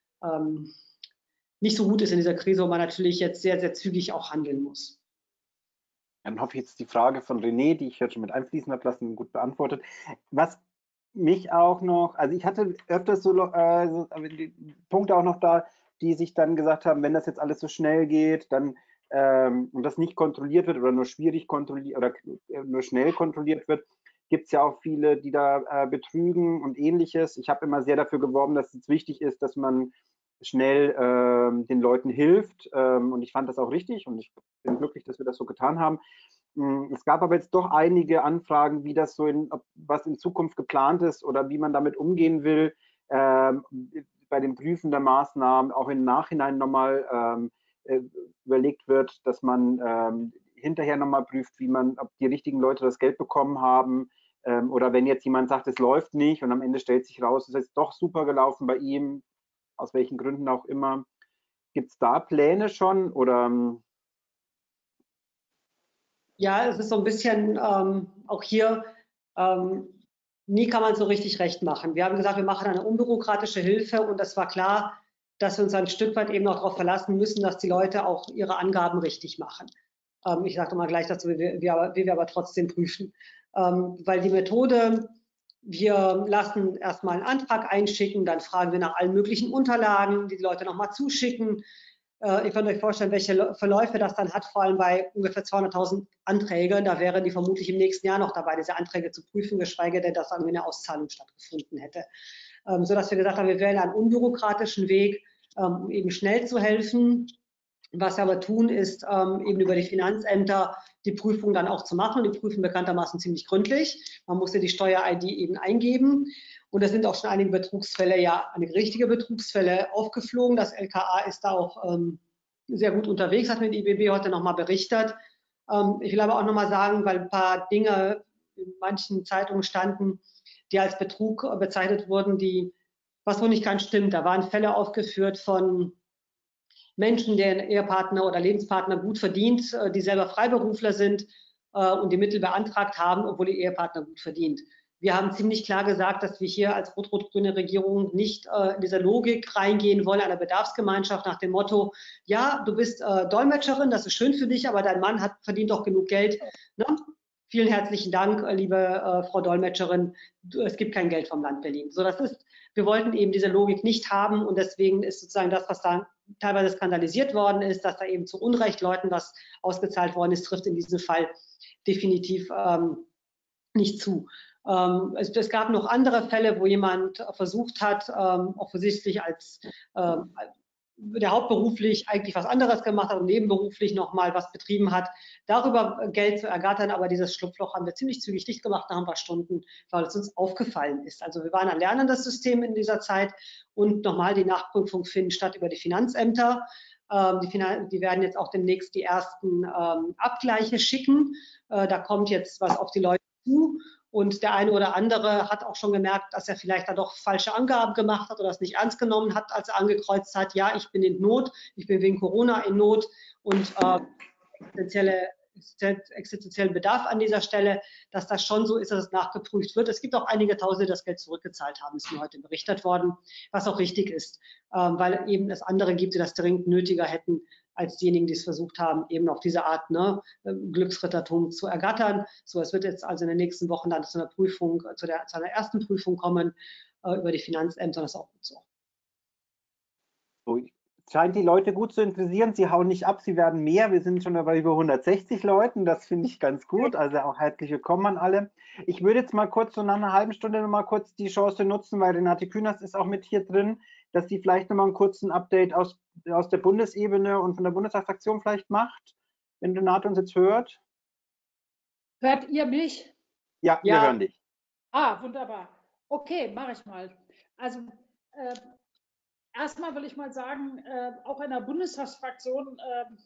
[SPEAKER 2] nicht so gut ist in dieser Krise, wo man natürlich jetzt sehr, sehr zügig auch handeln muss.
[SPEAKER 1] Dann hoffe ich jetzt die Frage von René, die ich jetzt schon mit einfließen habe lassen, gut beantwortet. Was mich auch noch, also ich hatte öfters so die Punkte auch noch da, die sich dann gesagt haben, wenn das jetzt alles so schnell geht, dann und das nicht kontrolliert wird oder nur schwierig kontrolliert oder nur schnell kontrolliert wird, gibt es ja auch viele, die da betrügen und ähnliches. Ich habe immer sehr dafür geworben, dass es wichtig ist, dass man schnell den Leuten hilft und ich fand das auch richtig und ich bin glücklich, dass wir das so getan haben. Es gab aber jetzt doch einige Anfragen, wie das so was in Zukunft geplant ist oder wie man damit umgehen will, bei dem Prüfen der Maßnahmen auch im Nachhinein nochmal überlegt wird, dass man hinterher nochmal prüft, ob die richtigen Leute das Geld bekommen haben oder wenn jetzt jemand sagt, es läuft nicht und am Ende stellt sich raus, es ist doch super gelaufen bei ihm, aus welchen Gründen auch immer. Gibt es da Pläne schon oder?
[SPEAKER 2] Ja, es ist so ein bisschen auch hier, nie kann man so richtig recht machen. Wir haben gesagt, wir machen eine unbürokratische Hilfe und es war klar, dass wir uns ein Stück weit eben auch darauf verlassen müssen, dass die Leute auch ihre Angaben richtig machen. Ich sage mal gleich dazu, wie wir aber trotzdem prüfen. Weil die Methode, wir lassen erstmal einen Antrag einschicken, dann fragen wir nach allen möglichen Unterlagen, die Leute nochmal zuschicken. Ihr könnt euch vorstellen, welche Verläufe das dann hat, vor allem bei ungefähr 200.000 Anträgen. Da wären die vermutlich im nächsten Jahr noch dabei, diese Anträge zu prüfen, geschweige denn, dass dann eine Auszahlung stattgefunden hätte. Sodass wir gesagt haben, wir wählen einen unbürokratischen Weg, um eben schnell zu helfen. Was wir aber tun, ist eben über die Finanzämter die Prüfung dann auch zu machen. Und die prüfen bekanntermaßen ziemlich gründlich. Man muss ja die Steuer-ID eben eingeben. Und es sind auch schon einige Betrugsfälle, einige richtige Betrugsfälle aufgeflogen. Das LKA ist da auch sehr gut unterwegs, hat mit IBB heute nochmal berichtet. Ich will aber auch nochmal sagen, weil ein paar Dinge in manchen Zeitungen standen, die als Betrug bezeichnet wurden, was wohl nicht ganz stimmt. Da waren Fälle aufgeführt von Menschen, deren Ehepartner oder Lebenspartner gut verdient, die selber Freiberufler sind und die Mittel beantragt haben, obwohl ihr Ehepartner gut verdient. Wir haben ziemlich klar gesagt, dass wir hier als rot-rot-grüne Regierung nicht in dieser Logik reingehen wollen, einer Bedarfsgemeinschaft nach dem Motto, ja, du bist Dolmetscherin, das ist schön für dich, aber dein Mann verdient doch genug Geld. Ne? Vielen herzlichen Dank, liebe Frau Dolmetscherin. Es gibt kein Geld vom Land Berlin. So, wir wollten eben diese Logik nicht haben und deswegen ist sozusagen das, was da teilweise skandalisiert worden ist, dass da eben zu Unrecht Leuten was ausgezahlt worden ist, trifft in diesem Fall definitiv nicht zu. Es gab noch andere Fälle, wo jemand versucht hat, offensichtlich als der hauptberuflich eigentlich was anderes gemacht hat und nebenberuflich nochmal was betrieben hat, darüber Geld zu ergattern. Aber dieses Schlupfloch haben wir ziemlich zügig dicht gemacht nach ein paar Stunden, weil es uns aufgefallen ist. Also wir waren ein lernendes System in dieser Zeit und nochmal die Nachprüfung findet statt über die Finanzämter. Die werden jetzt auch demnächst die ersten Abgleiche schicken. Da kommt jetzt was auf die Leute zu. Und der eine oder andere hat auch schon gemerkt, dass er vielleicht da doch falsche Angaben gemacht hat oder es nicht ernst genommen hat, als er angekreuzt hat, ja, ich bin in Not, ich bin wegen Corona in Not und existenziellen Bedarf an dieser Stelle, dass das schon so ist, dass es nachgeprüft wird. Es gibt auch einige Tausende, die das Geld zurückgezahlt haben, ist mir heute berichtet worden, was auch richtig ist, weil eben es andere gibt, die das dringend nötiger hätten als diejenigen, die es versucht haben, eben auf diese Art Glücksrittertum zu ergattern. So, es wird jetzt also in den nächsten Wochen dann zu einer Prüfung, zu einer ersten Prüfung kommen über die Finanzämter, das ist auch gut so.
[SPEAKER 1] So, scheint die Leute gut zu interessieren. Sie hauen nicht ab, sie werden mehr. Wir sind schon dabei über 160 Leuten. Das finde ich ganz gut. Also auch herzlich willkommen an alle. Ich würde jetzt mal kurz so nach einer halben Stunde noch mal kurz die Chance nutzen, weil Renate Künast ist auch mit hier drin, dass sie vielleicht noch mal einen kurzen Update aus der Bundesebene und von der Bundestagsfraktion vielleicht macht, wenn Renate uns jetzt hört.
[SPEAKER 3] Hört ihr mich?
[SPEAKER 1] Ja, wir hören dich.
[SPEAKER 3] Ah, wunderbar. Okay, mache ich mal. Also erstmal will ich mal sagen, auch in der Bundestagsfraktion,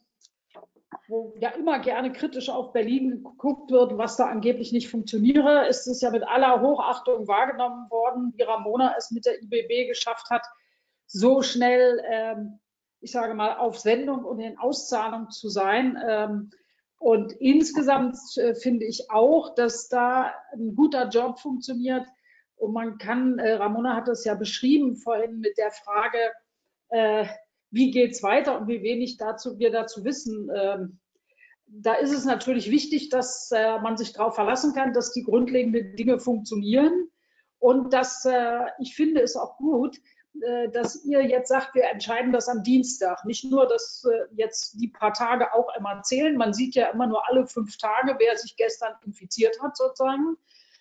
[SPEAKER 3] wo ja immer gerne kritisch auf Berlin geguckt wird, was da angeblich nicht funktioniere, ist es ja mit aller Hochachtung wahrgenommen worden, wie Ramona es mit der IBB geschafft hat, so schnell, ich sage mal, auf Sendung und in Auszahlung zu sein. Und insgesamt finde ich auch, dass da ein guter Job funktioniert. Und man kann, Ramona hat das ja beschrieben vorhin mit der Frage, wie geht es weiter und wie wenig wir dazu wissen. Da ist es natürlich wichtig, dass man sich darauf verlassen kann, dass die grundlegenden Dinge funktionieren. Und dass ich finde es auch gut, dass ihr jetzt sagt, wir entscheiden das am Dienstag. Nicht nur, dass jetzt die paar Tage auch immer zählen. Man sieht ja immer nur alle 5 Tage, wer sich gestern infiziert hat sozusagen.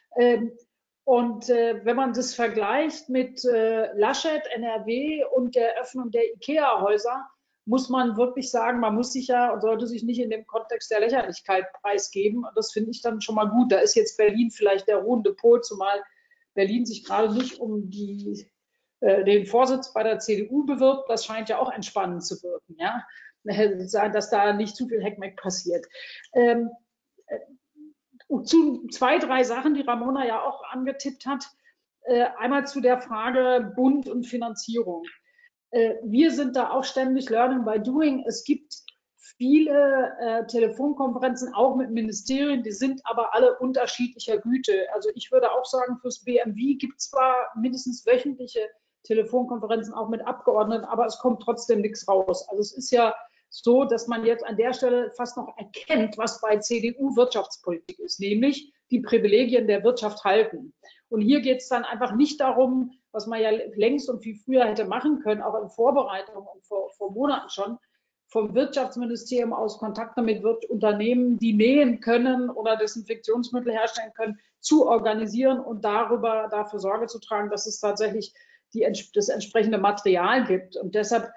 [SPEAKER 3] Und wenn man das vergleicht mit Laschet, NRW und der Öffnung der IKEA-Häuser, muss man wirklich sagen, man muss sich ja und sollte sich nicht in dem Kontext der Lächerlichkeit preisgeben. Und das finde ich dann schon mal gut. Da ist jetzt Berlin vielleicht der ruhende Pol, zumal Berlin sich gerade nicht um den Vorsitz bei der CDU bewirbt. Das scheint ja auch entspannend zu wirken, ja? Dass da nicht zu viel Heckmeck passiert. Zu 2, 3 Sachen, die Ramona ja auch angetippt hat. Einmal zu der Frage Bund und Finanzierung. Wir sind da auch ständig Learning by Doing. Es gibt viele Telefonkonferenzen, auch mit Ministerien, die sind aber alle unterschiedlicher Güte. Also ich würde auch sagen, fürs BMWI gibt es zwar mindestens wöchentliche Telefonkonferenzen auch mit Abgeordneten, aber es kommt trotzdem nichts raus. Also es ist ja so, dass man jetzt an der Stelle fast noch erkennt, was bei CDU Wirtschaftspolitik ist, nämlich die Privilegien der Wirtschaft halten. Und hier geht es dann einfach nicht darum, was man ja längst und viel früher hätte machen können, auch in Vorbereitung und vor Monaten schon, vom Wirtschaftsministerium aus Kontakte mit Unternehmen, die nähen können oder Desinfektionsmittel herstellen können, zu organisieren und dafür Sorge zu tragen, dass es tatsächlich das entsprechende Material gibt. Und deshalb,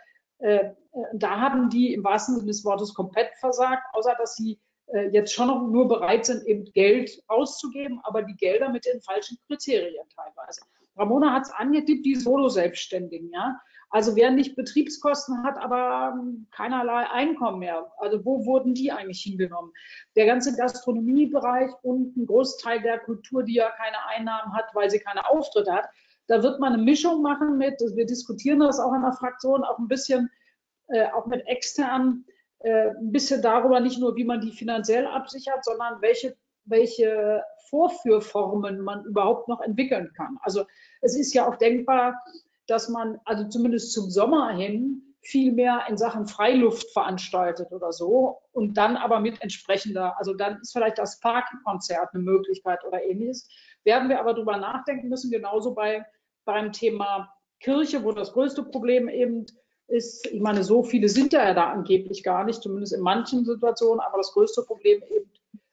[SPEAKER 3] da haben die im wahrsten Sinne des Wortes komplett versagt, außer dass sie jetzt schon noch nur bereit sind, eben Geld auszugeben, aber die Gelder mit den falschen Kriterien teilweise. Ramona hat es angetippt, die Solo-Selbstständigen, ja. Also wer nicht Betriebskosten hat, aber keinerlei Einkommen mehr. Also wo wurden die eigentlich hingenommen? Der ganze Gastronomiebereich und ein Großteil der Kultur, die ja keine Einnahmen hat, weil sie keine Auftritte hat. Da wird man eine Mischung machen wir diskutieren das auch in der Fraktion, auch ein bisschen, auch mit externen, ein bisschen darüber, nicht nur, wie man die finanziell absichert, sondern welche Vorführformen man überhaupt noch entwickeln kann. Also es ist ja auch denkbar, dass man also zumindest zum Sommer hin viel mehr in Sachen Freiluft veranstaltet oder so und dann aber mit entsprechender, also dann ist vielleicht das Parkkonzert eine Möglichkeit oder ähnliches. Werden wir aber drüber nachdenken müssen, genauso beim Thema Kirche, wo das größte Problem eben ist, ich meine, so viele sind ja da angeblich gar nicht, zumindest in manchen Situationen, aber das größte Problem eben,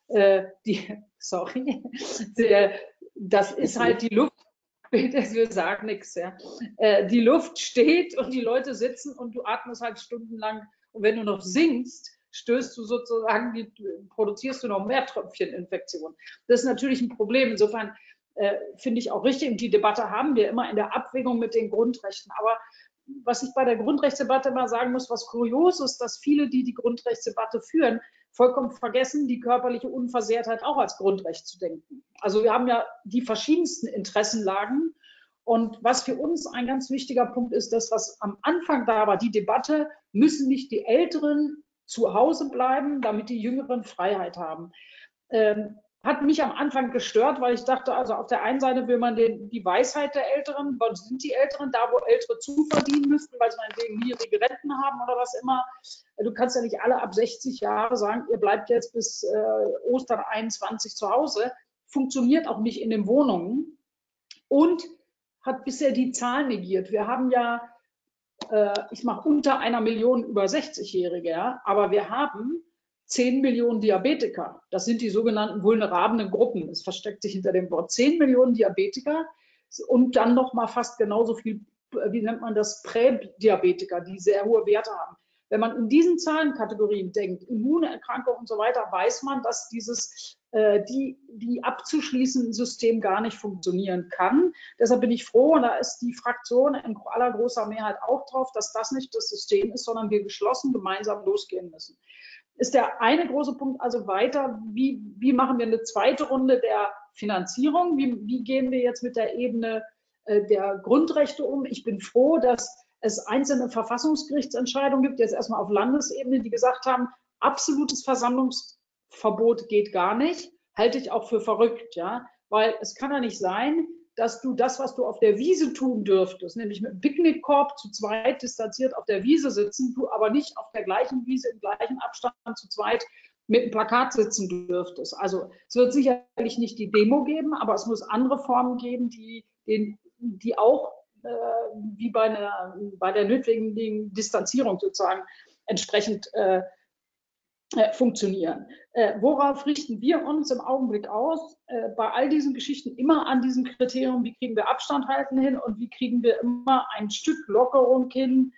[SPEAKER 3] das ist halt die Luft. Wir sagen nichts, ja. Die Luft steht und die Leute sitzen und du atmest halt stundenlang. Und wenn du noch singst, produzierst du noch mehr Tröpfcheninfektionen. Das ist natürlich ein Problem. Insofern finde ich auch richtig. Und die Debatte haben wir immer in der Abwägung mit den Grundrechten. Aber was ich bei der Grundrechtsdebatte immer sagen muss, was kurios ist, dass viele, die Grundrechtsdebatte führen, vollkommen vergessen, die körperliche Unversehrtheit auch als Grundrecht zu denken. Also wir haben ja die verschiedensten Interessenlagen. Und was für uns ein ganz wichtiger Punkt ist, das, was am Anfang da war, die Debatte, müssen nicht die Älteren zu Hause bleiben, damit die Jüngeren Freiheit haben. Hat mich am Anfang gestört, weil ich dachte, also auf der einen Seite will man die Weisheit der Älteren, was sind die Älteren, da wo Ältere zuverdienen müssten, weil sie meinetwegen niedrige Renten haben oder was immer. Du kannst ja nicht alle ab 60 Jahre sagen, ihr bleibt jetzt bis Ostern 21 zu Hause. Funktioniert auch nicht in den Wohnungen und hat bisher die Zahlen negiert. Wir haben ja, ich mache unter 1 Million über 60-Jährige, ja, aber wir haben 10 Millionen Diabetiker. Das sind die sogenannten vulnerablen Gruppen. Es versteckt sich hinter dem Wort 10 Millionen Diabetiker und dann noch mal fast genauso viel, wie nennt man das, Prädiabetiker, die sehr hohe Werte haben. Wenn man in diesen Zahlenkategorien denkt, Immunerkrankungen und so weiter, weiß man, dass dieses die abzuschließende System gar nicht funktionieren kann. Deshalb bin ich froh, und da ist die Fraktion in aller großer Mehrheit auch drauf, dass das nicht das System ist, sondern wir geschlossen gemeinsam losgehen müssen. Ist der eine große Punkt also weiter, wie machen wir eine zweite Runde der Finanzierung? Wie gehen wir jetzt mit der Ebene der Grundrechte um? Ich bin froh, dass es einzelne Verfassungsgerichtsentscheidungen gibt, jetzt erstmal auf Landesebene, die gesagt haben, absolutes Versammlungsverbot geht gar nicht, halte ich auch für verrückt, ja, weil es kann ja nicht sein, dass du das, was du auf der Wiese tun dürftest, nämlich mit einem Picknickkorb zu zweit distanziert auf der Wiese sitzen, du aber nicht auf der gleichen Wiese im gleichen Abstand zu zweit mit einem Plakat sitzen dürftest. Also es wird sicherlich nicht die Demo geben, aber es muss andere Formen geben, die auch wie bei der notwendigen Distanzierung sozusagen entsprechend funktionieren. Worauf richten wir uns im Augenblick aus? Bei all diesen Geschichten immer an diesem Kriterium, wie kriegen wir Abstand halten hin und wie kriegen wir immer ein Stück Lockerung hin,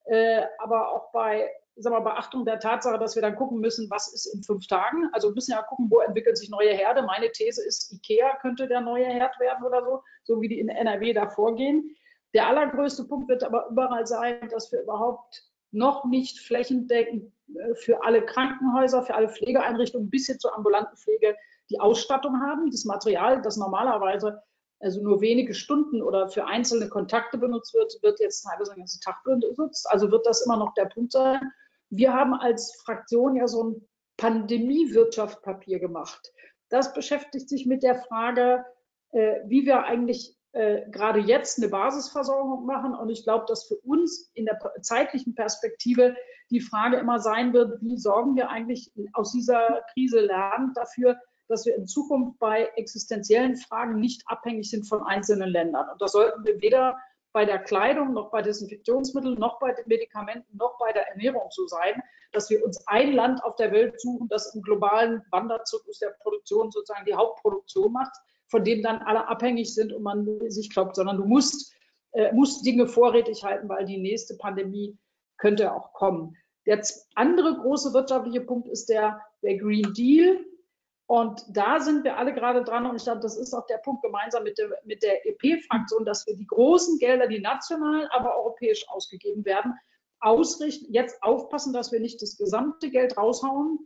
[SPEAKER 3] aber auch bei Beachtung der Tatsache, dass wir dann gucken müssen, was ist in 5 Tagen. Also wir müssen ja gucken, wo entwickeln sich neue Herde. Meine These ist, IKEA könnte der neue Herd werden oder so wie die in NRW da vorgehen. Der allergrößte Punkt wird aber überall sein, dass wir überhaupt noch nicht flächendeckend für alle Krankenhäuser, für alle Pflegeeinrichtungen bis hin zur ambulanten Pflege die Ausstattung haben. Das Material, das normalerweise also nur wenige Stunden oder für einzelne Kontakte benutzt wird jetzt teilweise den ganzen Tag benutzt. Also wird das immer noch der Punkt sein. Wir haben als Fraktion ja so ein Pandemiewirtschaftspapier gemacht. Das beschäftigt sich mit der Frage, wie wir eigentlich gerade jetzt eine Basisversorgung machen. Und ich glaube, dass für uns in der zeitlichen Perspektive die Frage immer sein wird, wie sorgen wir eigentlich aus dieser Krise lernend dafür, dass wir in Zukunft bei existenziellen Fragen nicht abhängig sind von einzelnen Ländern. Und das sollten wir weder bei der Kleidung, noch bei Desinfektionsmitteln, noch bei den Medikamenten, noch bei der Ernährung so sein, dass wir uns ein Land auf der Welt suchen, das im globalen Wanderzirkus der Produktion sozusagen die Hauptproduktion macht, von dem dann alle abhängig sind und man sich glaubt, sondern du musst Dinge vorrätig halten, weil die nächste Pandemie könnte auch kommen. Der andere große wirtschaftliche Punkt ist der Green Deal. Und da sind wir alle gerade dran, und ich glaube, das ist auch der Punkt gemeinsam mit der EP-Fraktion, dass wir die großen Gelder, die national, aber europäisch ausgegeben werden, ausrichten. Jetzt aufpassen, dass wir nicht das gesamte Geld raushauen,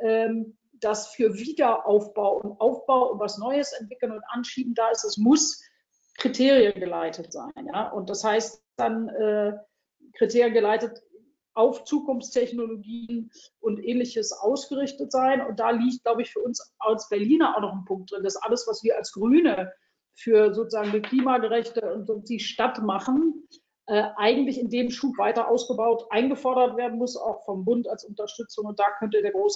[SPEAKER 3] das für Wiederaufbau und Aufbau und was Neues entwickeln und anschieben da ist. Es muss kriteriengeleitet sein. Ja? Und das heißt dann kriteriengeleitet auf Zukunftstechnologien und Ähnliches ausgerichtet sein. Und da liegt, glaube ich, für uns als Berliner auch noch ein Punkt drin, dass alles, was wir als Grüne für sozusagen eine klimagerechte und die Stadt machen, eigentlich in dem Schub weiter ausgebaut, eingefordert werden muss, auch vom Bund als Unterstützung. Und da könnte der große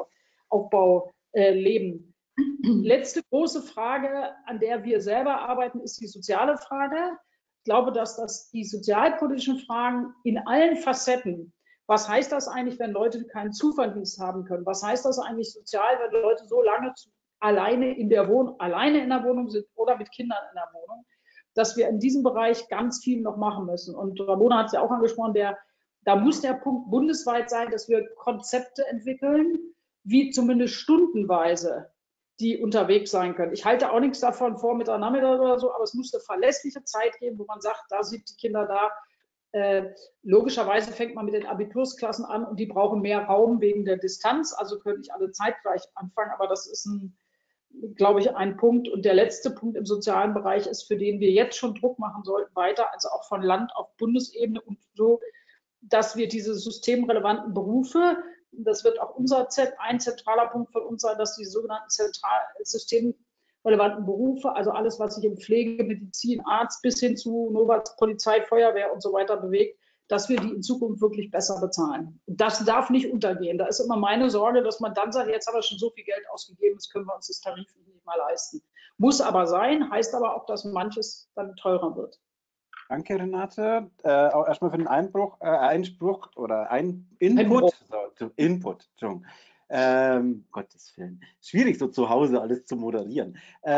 [SPEAKER 3] Aufbau leben. Letzte große Frage, an der wir selber arbeiten, ist die soziale Frage. Ich glaube, dass die sozialpolitischen Fragen in allen Facetten, was heißt das eigentlich, wenn Leute keinen Zuverdienst haben können? Was heißt das eigentlich sozial, wenn Leute so lange alleine in der Wohnung sind oder mit Kindern in der Wohnung, dass wir in diesem Bereich ganz viel noch machen müssen. Und Ramona hat es ja auch angesprochen, da muss der Punkt bundesweit sein, dass wir Konzepte entwickeln, wie zumindest stundenweise die unterwegs sein können. Ich halte auch nichts davon, Vormittag, Nachmittag oder so, aber es muss eine verlässliche Zeit geben, wo man sagt, da sind die Kinder da. Logischerweise fängt man mit den Abitursklassen an und die brauchen mehr Raum wegen der Distanz, also können nicht alle zeitgleich anfangen, aber das ist glaube ich, ein Punkt. Und der letzte Punkt im sozialen Bereich ist, für den wir jetzt schon Druck machen sollten, weiter, also auch von Land auf Bundesebene und so, dass wir diese systemrelevanten Berufe, das wird auch ein zentraler Punkt von uns sein, dass die sogenannten systemrelevanten Berufe, also alles, was sich in Pflege, Medizin, Arzt bis hin zu Novarzt, Polizei, Feuerwehr und so weiter bewegt, dass wir die in Zukunft wirklich besser bezahlen. Das darf nicht untergehen. Da ist immer meine Sorge, dass man dann sagt, jetzt haben wir schon so viel Geld ausgegeben, jetzt können wir uns das tariflich nicht mal leisten. Muss aber sein, heißt aber auch, dass manches dann teurer wird.
[SPEAKER 1] Danke, Renate. Auch erstmal für den Einspruch oder Input. So, Input. Gottes Willen. Schwierig, so zu Hause alles zu moderieren.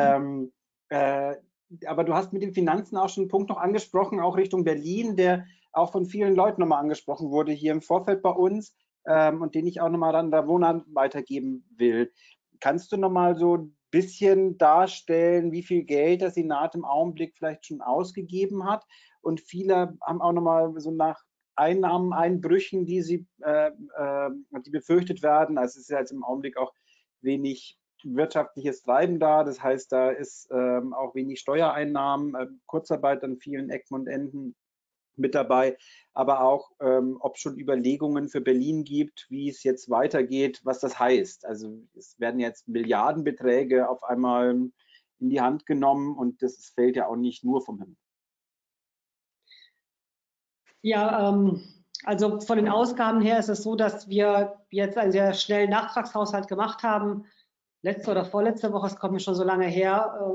[SPEAKER 1] Aber du hast mit den Finanzen auch schon einen Punkt noch angesprochen, auch Richtung Berlin, der auch von vielen Leuten nochmal angesprochen wurde hier im Vorfeld bei uns und den ich auch nochmal an Ramona weitergeben will. Kannst du nochmal so ein bisschen darstellen, wie viel Geld der Senat im Augenblick vielleicht schon ausgegeben hat? Und viele haben auch nochmal so nach Einnahmeneinbrüchen, die befürchtet werden. Also es ist ja jetzt im Augenblick auch wenig wirtschaftliches Treiben da. Das heißt, da ist auch wenig Steuereinnahmen, Kurzarbeit an vielen Ecken und Enden mit dabei, aber auch, ob es schon Überlegungen für Berlin gibt, wie es jetzt weitergeht, was das heißt. Also es werden jetzt Milliardenbeträge auf einmal in die Hand genommen und das fällt ja auch nicht nur vom Himmel.
[SPEAKER 2] Ja, also von den Ausgaben her ist es so, dass wir jetzt einen sehr schnellen Nachtragshaushalt gemacht haben. Letzte oder vorletzte Woche, es kommt mir schon so lange her,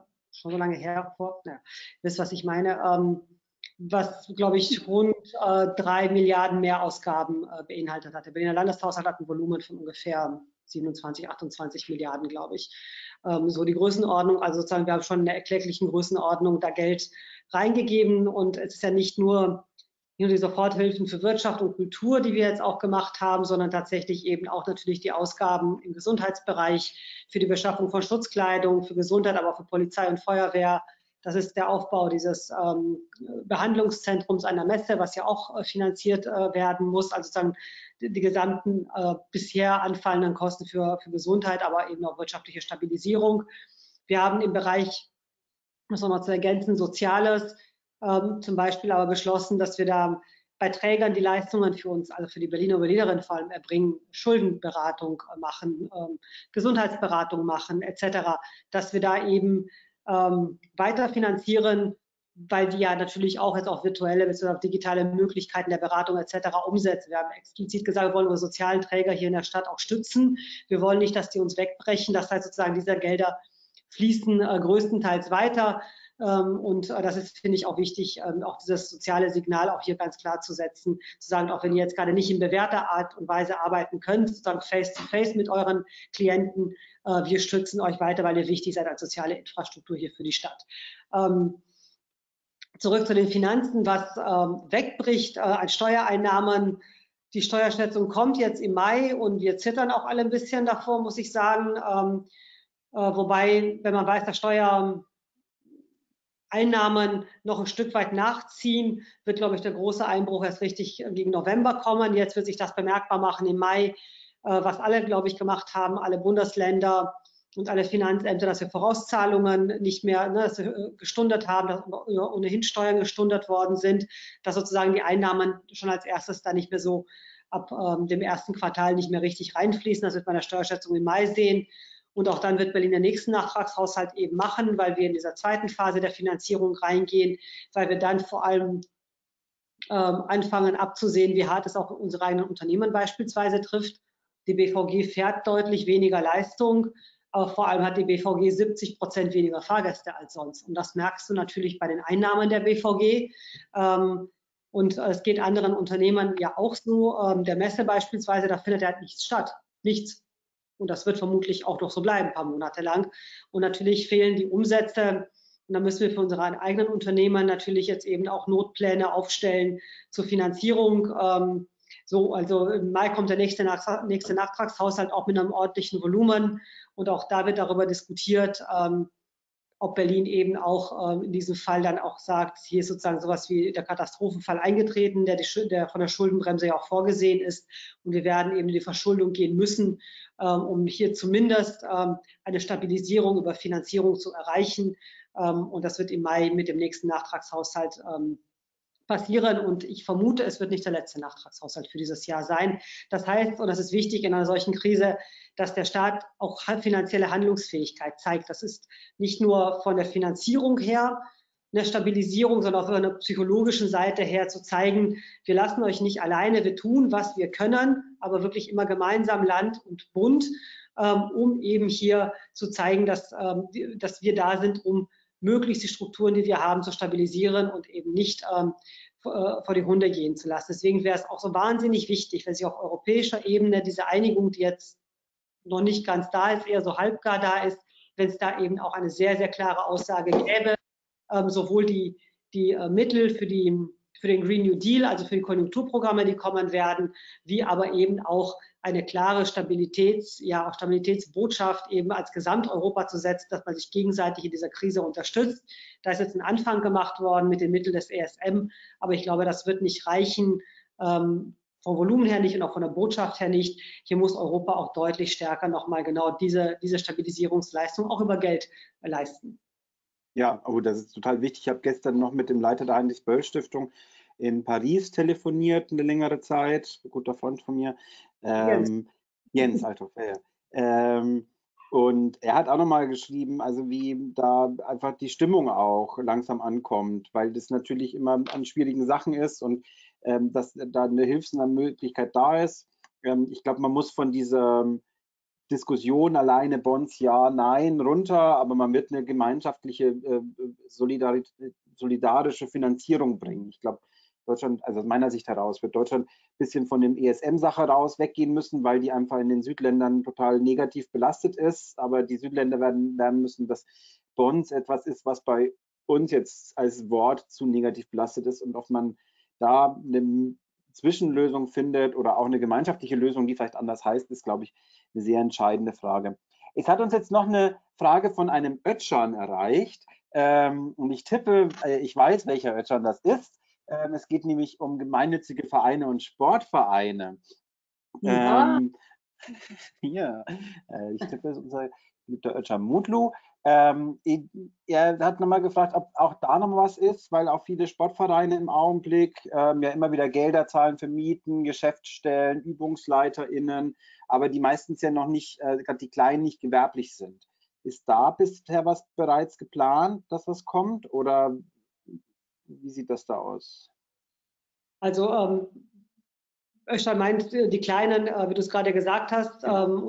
[SPEAKER 2] wisst, was ich meine, was, glaube ich, rund 3 Milliarden mehr Ausgaben beinhaltet hat. Der Berliner Landeshaushalt hat ein Volumen von ungefähr 27, 28 Milliarden, glaube ich. So die Größenordnung, also sozusagen, wir haben schon in der erkläglichen Größenordnung da Geld reingegeben und es ist ja nicht nur die Soforthilfen für Wirtschaft und Kultur, die wir jetzt auch gemacht haben, sondern tatsächlich eben auch natürlich die Ausgaben im Gesundheitsbereich für die Beschaffung von Schutzkleidung, für Gesundheit, aber auch für Polizei und Feuerwehr. Das ist der Aufbau dieses Behandlungszentrums an der Messe, was ja auch finanziert werden muss. Also sozusagen die gesamten bisher anfallenden Kosten für Gesundheit, aber eben auch wirtschaftliche Stabilisierung. Wir haben im Bereich, muss man mal zu ergänzen, Soziales, zum Beispiel aber beschlossen, dass wir da bei Trägern die Leistungen für uns, also für die Berliner und Berlinerinnen vor allem erbringen, Schuldenberatung machen, Gesundheitsberatung machen etc., dass wir da eben weiter finanzieren, weil die ja natürlich auch jetzt auch virtuelle bzw. digitale Möglichkeiten der Beratung etc. umsetzen. Wir haben explizit gesagt, wir wollen unsere sozialen Träger hier in der Stadt auch stützen. Wir wollen nicht, dass die uns wegbrechen. Das heißt sozusagen, diese Gelder fließen größtenteils weiter. Und das ist, finde ich, auch wichtig, auch dieses soziale Signal auch hier ganz klar zu setzen, zu sagen, auch wenn ihr jetzt gerade nicht in bewährter Art und Weise arbeiten könnt, sozusagen face-to-face mit euren Klienten, wir stützen euch weiter, weil ihr wichtig seid als soziale Infrastruktur hier für die Stadt. Zurück zu den Finanzen, was wegbricht an Steuereinnahmen. Die Steuerschätzung kommt jetzt im Mai und wir zittern auch alle ein bisschen davor, muss ich sagen. Wobei, wenn man weiß, dass Steuereinnahmen noch ein Stück weit nachziehen, wird, glaube ich, der große Einbruch erst richtig gegen November kommen. Jetzt wird sich das bemerkbar machen im Mai, was alle, glaube ich, gemacht haben, alle Bundesländer und alle Finanzämter, dass wir Vorauszahlungen nicht mehr gestundet haben, dass ohnehin Steuern gestundet worden sind, dass sozusagen die Einnahmen schon als erstes dann nicht mehr so ab dem ersten Quartal nicht mehr richtig reinfließen. Das wird man in der Steuerschätzung im Mai sehen. Und auch dann wird Berlin den nächsten Nachtragshaushalt eben machen, weil wir in dieser zweiten Phase der Finanzierung reingehen, weil wir dann vor allem anfangen abzusehen, wie hart es auch unsere eigenen Unternehmen beispielsweise trifft. Die BVG fährt deutlich weniger Leistung, aber vor allem hat die BVG 70% weniger Fahrgäste als sonst. Und das merkst du natürlich bei den Einnahmen der BVG. Und es geht anderen Unternehmen ja auch so. Der Messe beispielsweise, da findet ja nichts statt. Nichts. Und das wird vermutlich auch noch so bleiben, ein paar Monate lang. Und natürlich fehlen die Umsätze. Und da müssen wir für unsere eigenen Unternehmen natürlich jetzt eben auch Notpläne aufstellen zur Finanzierung. Also im Mai kommt der nächste Nachtragshaushalt auch mit einem ordentlichen Volumen. Und auch da wird darüber diskutiert, ob Berlin eben auch in diesem Fall dann auch sagt, hier ist sozusagen sowas wie der Katastrophenfall eingetreten, der von der Schuldenbremse ja auch vorgesehen ist. Und wir werden eben in die Verschuldung gehen müssen, um hier zumindest eine Stabilisierung über Finanzierung zu erreichen. Und das wird im Mai mit dem nächsten Nachtragshaushalt passieren, und ich vermute, es wird nicht der letzte Nachtragshaushalt für dieses Jahr sein. Das heißt, und das ist wichtig in einer solchen Krise, dass der Staat auch finanzielle Handlungsfähigkeit zeigt. Das ist nicht nur von der Finanzierung her eine Stabilisierung, sondern auch von der psychologischen Seite her zu zeigen, wir lassen euch nicht alleine, wir tun, was wir können, aber wirklich immer gemeinsam Land und Bund, um eben hier zu zeigen, dass wir da sind, um möglichst die Strukturen, die wir haben, zu stabilisieren und eben nicht vor die Hunde gehen zu lassen. Deswegen wäre es auch so wahnsinnig wichtig, wenn sich auf europäischer Ebene diese Einigung, die jetzt noch nicht ganz da ist, eher so halbgar da ist, wenn es da eben auch eine sehr, sehr klare Aussage gäbe, sowohl die Mittel für den Green New Deal, also für die Konjunkturprogramme, die kommen werden, wie aber eben auch eine klare Stabilitätsbotschaft eben als Gesamteuropa zu setzen, dass man sich gegenseitig in dieser Krise unterstützt. Da ist jetzt ein Anfang gemacht worden mit den Mitteln des ESM, aber ich glaube, das wird nicht reichen, vom Volumen her nicht und auch von der Botschaft her nicht. Hier muss Europa auch deutlich stärker nochmal genau diese Stabilisierungsleistung auch über Geld leisten.
[SPEAKER 1] Ja, oh, das ist total wichtig. Ich habe gestern noch mit dem Leiter der Heinrich-Böll-Stiftung in Paris telefoniert, eine längere Zeit, ein guter Freund von mir, Jens Althoff. Und er hat auch nochmal geschrieben, also wie da einfach die Stimmung auch langsam ankommt, weil das natürlich immer an schwierigen Sachen ist und dass da eine Hilfsmöglichkeit da ist. Ich glaube, man muss von dieser Diskussion alleine Bonds ja, nein, runter, aber man wird eine gemeinschaftliche, solidarische Finanzierung bringen. Ich glaube, Deutschland, also aus meiner Sicht heraus, wird Deutschland ein bisschen von dem ESM-Sache raus weggehen müssen, weil die einfach in den Südländern total negativ belastet ist. Aber die Südländer werden lernen müssen, dass Bonds etwas ist, was bei uns jetzt als Wort zu negativ belastet ist, und ob man da eine Zwischenlösung findet oder auch eine gemeinschaftliche Lösung, die vielleicht anders heißt, ist, glaube ich, eine sehr entscheidende Frage. Es hat uns jetzt noch eine Frage von einem Özcan erreicht, und ich tippe, ich weiß, welcher Özcan das ist. Es geht nämlich um gemeinnützige Vereine und Sportvereine.
[SPEAKER 2] Ja.
[SPEAKER 1] Ja, ich tippe, es ist unser geliebter Özcan Mutlu. Er hat nochmal gefragt, ob auch da noch was ist, weil auch viele Sportvereine im Augenblick ja immer wieder Gelder zahlen für Mieten, Geschäftsstellen, ÜbungsleiterInnen, aber die meistens ja noch nicht, gerade die Kleinen, nicht gewerblich sind. Ist da bisher was bereits geplant, dass was kommt, oder wie sieht das da aus?
[SPEAKER 2] Also Özcan meint die Kleinen, wie du es gerade gesagt hast,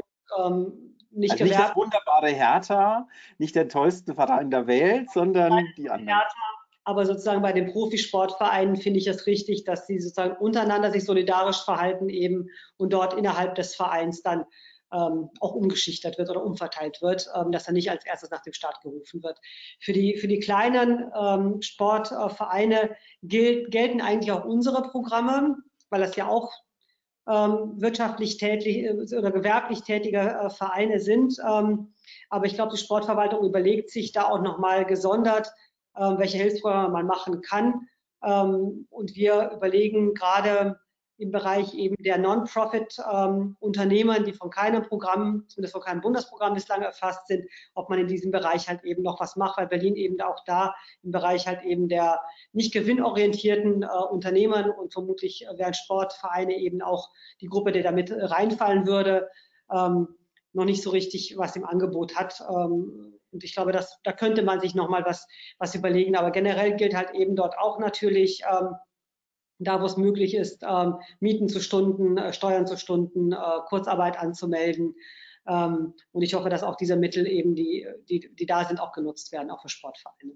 [SPEAKER 2] nicht
[SPEAKER 1] also nicht das wunderbare Hertha, nicht der tollste Verein der Welt, sondern die anderen.
[SPEAKER 2] Hertha, aber sozusagen bei den Profisportvereinen finde ich es richtig, dass sie sozusagen untereinander sich solidarisch verhalten eben und dort innerhalb des Vereins dann auch umgeschichtet wird oder umverteilt wird, dass er nicht als erstes nach dem Staat gerufen wird. Für die kleinen Sportvereine gelten eigentlich auch unsere Programme, weil das ja auch wirtschaftlich tätig oder gewerblich tätige Vereine sind. Aber ich glaube, die Sportverwaltung überlegt sich da auch nochmal gesondert, welche Hilfsprogramme man machen kann. Und wir überlegen gerade im Bereich eben der Non-Profit-Unternehmen, die von keinem Programm, zumindest von keinem Bundesprogramm bislang erfasst sind, ob man in diesem Bereich halt eben noch was macht, weil Berlin eben auch da im Bereich halt eben der nicht gewinnorientierten Unternehmen, und vermutlich wären Sportvereine eben auch die Gruppe, die damit reinfallen würde, noch nicht so richtig was im Angebot hat. Und ich glaube, da könnte man sich nochmal was überlegen. Aber generell gilt halt eben dort auch natürlich, da wo es möglich ist, Mieten zu Stunden, Steuern zu Stunden, Kurzarbeit anzumelden. Und ich hoffe, dass auch diese Mittel eben, die da sind, auch genutzt werden, auch für Sportvereine.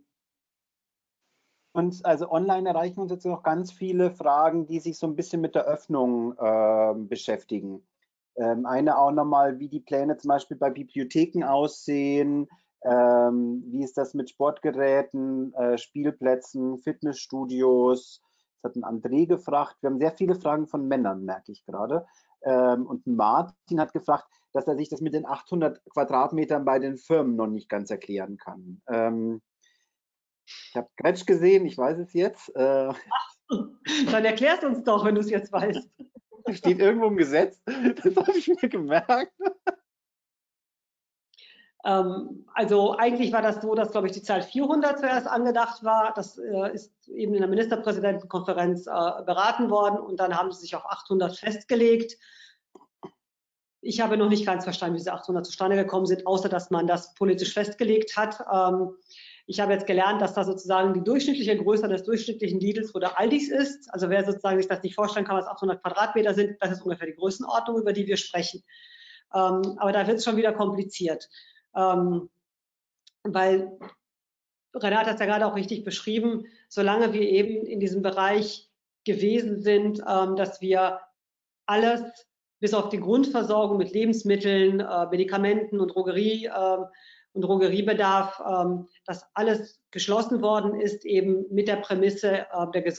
[SPEAKER 1] Und also online erreichen uns jetzt noch ganz viele Fragen, die sich so ein bisschen mit der Öffnung beschäftigen. Eine auch nochmal, wie die Pläne zum Beispiel bei Bibliotheken aussehen, wie ist das mit Sportgeräten, Spielplätzen, Fitnessstudios. Das hat ein André gefragt. Wir haben sehr viele Fragen von Männern, merke ich gerade. Und Martin hat gefragt, dass er sich das mit den 800 Quadratmetern bei den Firmen noch nicht ganz erklären kann. Ich habe Gretsch gesehen, ich weiß es jetzt.
[SPEAKER 2] Dann erklärst uns doch, wenn du es jetzt weißt.
[SPEAKER 1] Steht irgendwo im Gesetz, das habe ich mir gemerkt.
[SPEAKER 2] Also eigentlich war das so, dass, glaube ich, die Zahl 400 zuerst angedacht war. Das ist eben in der Ministerpräsidentenkonferenz beraten worden und dann haben sie sich auf 800 festgelegt. Ich habe noch nicht ganz verstanden, wie diese 800 zustande gekommen sind, außer dass man das politisch festgelegt hat. Ich habe jetzt gelernt, dass da sozusagen die durchschnittliche Größe des durchschnittlichen Lidls oder Aldis ist. Also wer sozusagen sich das nicht vorstellen kann, was 800 Quadratmeter sind, das ist ungefähr die Größenordnung, über die wir sprechen. Aber da wird es schon wieder kompliziert. Weil Renate hat es ja gerade auch richtig beschrieben, solange wir eben in diesem Bereich gewesen sind, dass wir alles bis auf die Grundversorgung mit Lebensmitteln, Medikamenten und Drogeriebedarf, dass alles geschlossen worden ist, eben mit der Prämisse des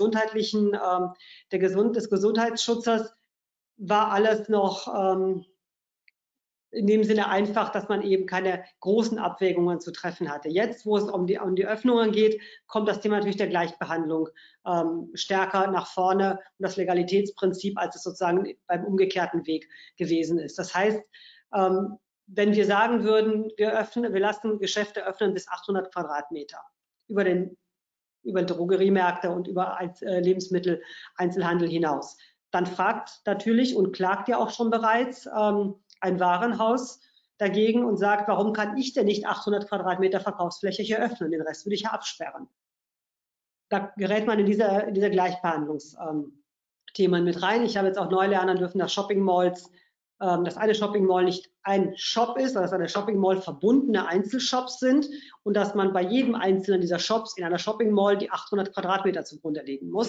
[SPEAKER 2] Gesundheitsschutzes, war alles noch in dem Sinne einfach, dass man eben keine großen Abwägungen zu treffen hatte. Jetzt, wo es um die Öffnungen geht, kommt das Thema natürlich der Gleichbehandlung stärker nach vorne und das Legalitätsprinzip, als es sozusagen beim umgekehrten Weg gewesen ist. Das heißt, wenn wir sagen würden, wir lassen Geschäfte öffnen bis 800 Quadratmeter über Drogeriemärkte und über Lebensmitteleinzelhandel hinaus, dann fragt natürlich und klagt ja auch schon bereits ein Warenhaus dagegen und sagt, warum kann ich denn nicht 800 Quadratmeter Verkaufsfläche hier öffnen? Den Rest würde ich ja absperren. Da gerät man in diese Gleichbehandlungsthemen mit rein. Ich habe jetzt auch neu lernen dürfen, dass Shopping Malls, dass eine Shopping Mall nicht ein Shop ist, sondern dass eine Shopping Mall verbundene Einzelshops sind und dass man bei jedem einzelnen dieser Shops in einer Shopping Mall die 800 Quadratmeter zugrunde legen muss.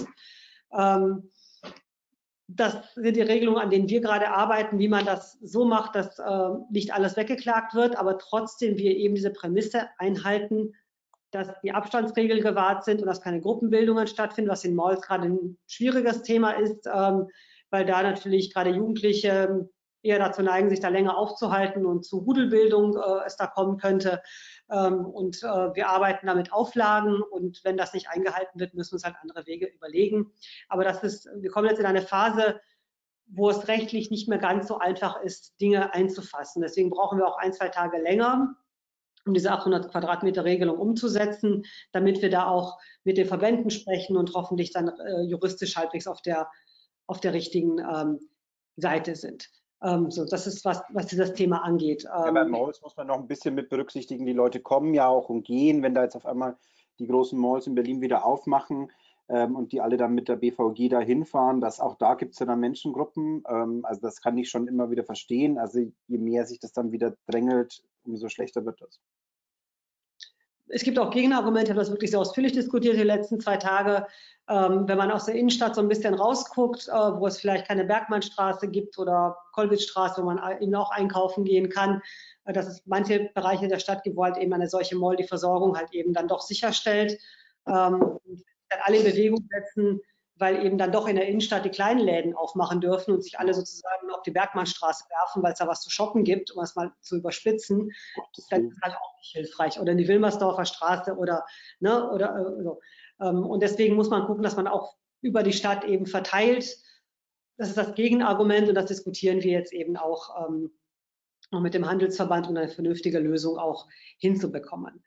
[SPEAKER 2] Das sind die Regelungen, an denen wir gerade arbeiten, wie man das so macht, dass nicht alles weggeklagt wird, aber trotzdem wir eben diese Prämisse einhalten, dass die Abstandsregeln gewahrt sind und dass keine Gruppenbildungen stattfinden, was in Malls gerade ein schwieriges Thema ist, weil da natürlich gerade Jugendliche eher dazu neigen, sich da länger aufzuhalten und zu Rudelbildung es da kommen könnte. Und wir arbeiten da mit Auflagen und wenn das nicht eingehalten wird, müssen wir uns halt andere Wege überlegen. Aber wir kommen jetzt in eine Phase, wo es rechtlich nicht mehr ganz so einfach ist, Dinge einzufassen. Deswegen brauchen wir auch 1-2 Tage länger, um diese 800 Quadratmeter Regelung umzusetzen, damit wir da auch mit den Verbänden sprechen und hoffentlich dann juristisch halbwegs auf der richtigen Seite sind. So, das ist, was dieses Thema angeht.
[SPEAKER 1] Ja, bei Malls muss man noch ein bisschen mit berücksichtigen, die Leute kommen ja auch und gehen, wenn da jetzt auf einmal die großen Malls in Berlin wieder aufmachen und die alle dann mit der BVG da hinfahren, auch da gibt es ja dann Menschengruppen, also das kann ich schon immer wieder verstehen, also je mehr sich das dann wieder drängelt, umso schlechter wird das.
[SPEAKER 2] Es gibt auch Gegenargumente, ich habe das wirklich sehr ausführlich diskutiert die letzten 2 Tage. Wenn man aus der Innenstadt so ein bisschen rausguckt, wo es vielleicht keine Bergmannstraße gibt oder Kollwitzstraße, wo man eben auch einkaufen gehen kann, dass es manche Bereiche der Stadt gibt, wo halt eben eine solche Mall die Versorgung halt eben dann doch sicherstellt. Dann alle in Bewegung setzen, weil eben dann doch in der Innenstadt die kleinen Läden aufmachen dürfen und sich alle sozusagen auf die Bergmannstraße werfen, weil es da was zu shoppen gibt, um es mal zu überspitzen. Das ist halt auch nicht hilfreich. Oder in die Wilmersdorfer Straße oder so. Und deswegen muss man gucken, dass man auch über die Stadt eben verteilt. Das ist das Gegenargument und das diskutieren wir jetzt eben auch mit dem Handelsverband, um eine vernünftige Lösung auch hinzubekommen.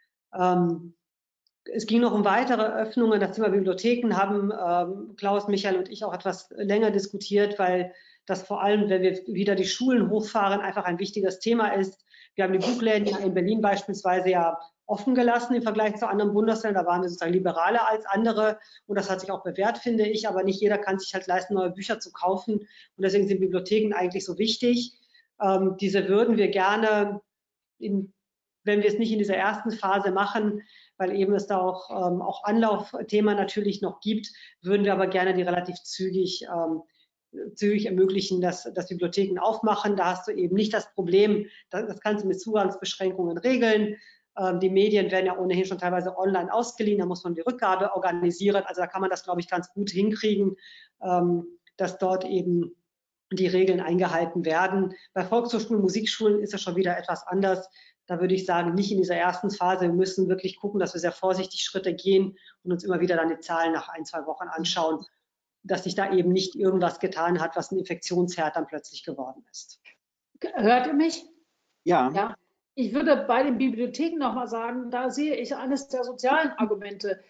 [SPEAKER 2] Es ging noch um weitere Öffnungen. Das Thema Bibliotheken haben Klaus, Michael und ich auch etwas länger diskutiert, weil das vor allem, wenn wir wieder die Schulen hochfahren, einfach ein wichtiges Thema ist. Wir haben die Buchläden in Berlin beispielsweise ja offen gelassen im Vergleich zu anderen Bundesländern. Da waren wir sozusagen liberaler als andere und das hat sich auch bewährt, finde ich. Aber nicht jeder kann sich halt leisten, neue Bücher zu kaufen und deswegen sind Bibliotheken eigentlich so wichtig. Diese würden wir gerne, wenn wir es nicht in dieser ersten Phase machen, weil eben es da auch Anlaufthema natürlich noch gibt, würden wir aber gerne die relativ zügig ermöglichen, dass Bibliotheken aufmachen. Da hast du eben nicht das Problem, das kannst du mit Zugangsbeschränkungen regeln. Die Medien werden ja ohnehin schon teilweise online ausgeliehen, da muss man die Rückgabe organisieren. Also da kann man das, glaube ich, ganz gut hinkriegen, dass dort eben die Regeln eingehalten werden. Bei Volkshochschulen, Musikschulen ist es schon wieder etwas anders. Da würde ich sagen, nicht in dieser ersten Phase. Wir müssen wirklich gucken, dass wir sehr vorsichtig Schritte gehen und uns immer wieder dann die Zahlen nach 1-2 Wochen anschauen, dass sich da eben nicht irgendwas getan hat, was ein Infektionsherd dann plötzlich geworden ist.
[SPEAKER 3] Hört ihr mich?
[SPEAKER 1] Ja.
[SPEAKER 3] Ich würde bei den Bibliotheken nochmal sagen, da sehe ich eines der sozialen Argumente.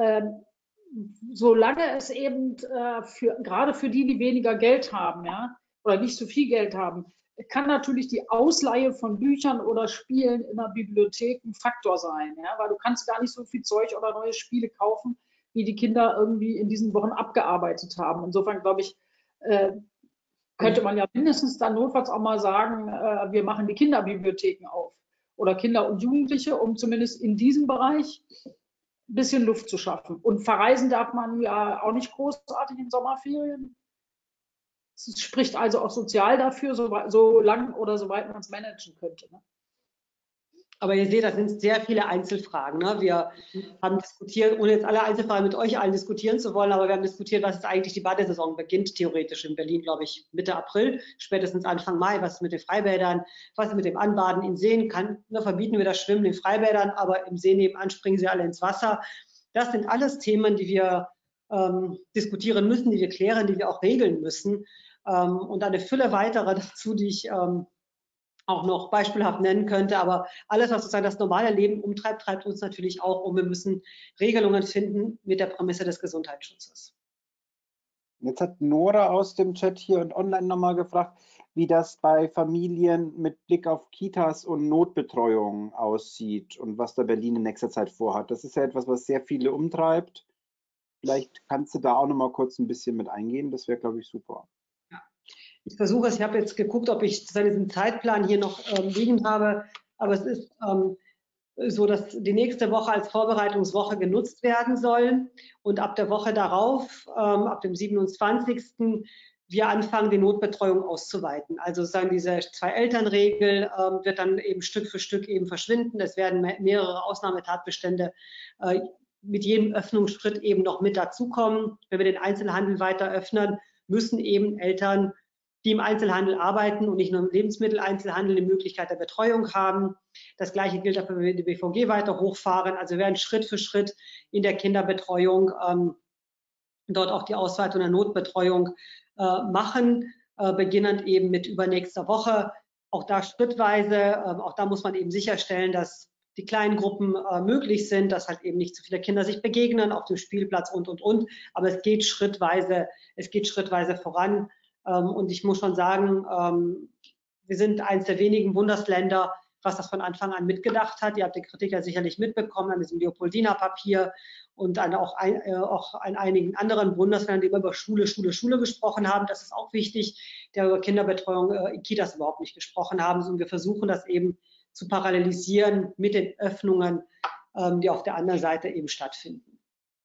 [SPEAKER 3] Solange es eben gerade für die weniger Geld haben, ja, oder nicht so viel Geld haben, kann natürlich die Ausleihe von Büchern oder Spielen in der Bibliothek ein Faktor sein, ja, weil du kannst gar nicht so viel Zeug oder neue Spiele kaufen, wie die Kinder irgendwie in diesen Wochen abgearbeitet haben. Insofern glaube ich, könnte man ja mindestens dann notfalls auch mal sagen, wir machen die Kinderbibliotheken auf oder Kinder und Jugendliche, um zumindest in diesem Bereich ein bisschen Luft zu schaffen. Und verreisen darf man ja auch nicht großartig in Sommerferien. Es spricht also auch sozial dafür, so lang oder so weit man es managen könnte. Ne?
[SPEAKER 2] Aber ihr seht, das sind sehr viele Einzelfragen. Ne? Wir haben diskutiert, ohne jetzt alle Einzelfragen mit euch allen diskutieren zu wollen, aber wir haben diskutiert, was ist eigentlich die Badesaison beginnt, theoretisch in Berlin, glaube ich, Mitte April, spätestens Anfang Mai. Was ist mit den Freibädern, was ist mit dem Anbaden in Seen? Verbieten wir das Schwimmen in Freibädern, aber im See nebenan springen sie alle ins Wasser. Das sind alles Themen, die wir diskutieren müssen, die wir klären, die wir auch regeln müssen. Und eine Fülle weiterer dazu, die ich auch noch beispielhaft nennen könnte, aber alles, was sozusagen das normale Leben umtreibt, treibt uns natürlich auch um. Wir müssen Regelungen finden mit der Prämisse des Gesundheitsschutzes.
[SPEAKER 1] Jetzt hat Nora aus dem Chat hier und online nochmal gefragt, wie das bei Familien mit Blick auf Kitas und Notbetreuung aussieht und was da Berlin in nächster Zeit vorhat. Das ist ja etwas, was sehr viele umtreibt. Vielleicht kannst du da auch nochmal kurz ein bisschen mit eingehen. Das wäre, glaube ich, super.
[SPEAKER 2] Ich versuche es, ich habe jetzt geguckt, ob ich diesen Zeitplan hier noch liegen habe, aber es ist so, dass die nächste Woche als Vorbereitungswoche genutzt werden soll und ab der Woche darauf, ab dem 27. wir anfangen, die Notbetreuung auszuweiten. Also sozusagen diese Zwei-Eltern-Regel wird dann eben Stück für Stück eben verschwinden. Es werden mehrere Ausnahmetatbestände mit jedem Öffnungsschritt eben noch mit dazukommen. Wenn wir den Einzelhandel weiter öffnen, müssen eben Eltern, die im Einzelhandel arbeiten und nicht nur im Lebensmitteleinzelhandel, die Möglichkeit der Betreuung haben. Das Gleiche gilt auch, wenn wir die BVG weiter hochfahren. Also wir werden Schritt für Schritt in der Kinderbetreuung dort auch die Ausweitung der Notbetreuung machen, beginnend eben mit übernächster Woche. Auch da schrittweise, auch da muss man eben sicherstellen, dass die kleinen Gruppen möglich sind, dass halt eben nicht zu viele Kinder sich begegnen auf dem Spielplatz und. Aber es geht schrittweise voran. Und ich muss schon sagen, wir sind eines der wenigen Bundesländer, was das von Anfang an mitgedacht hat. Ihr habt die Kritik ja sicherlich mitbekommen an diesem Leopoldina-Papier und auch an einigen anderen Bundesländern, die immer über Schule gesprochen haben. Das ist auch wichtig, der über Kinderbetreuung in Kitas überhaupt nicht gesprochen haben. Und wir versuchen das eben zu parallelisieren mit den Öffnungen, die auf der anderen Seite eben stattfinden.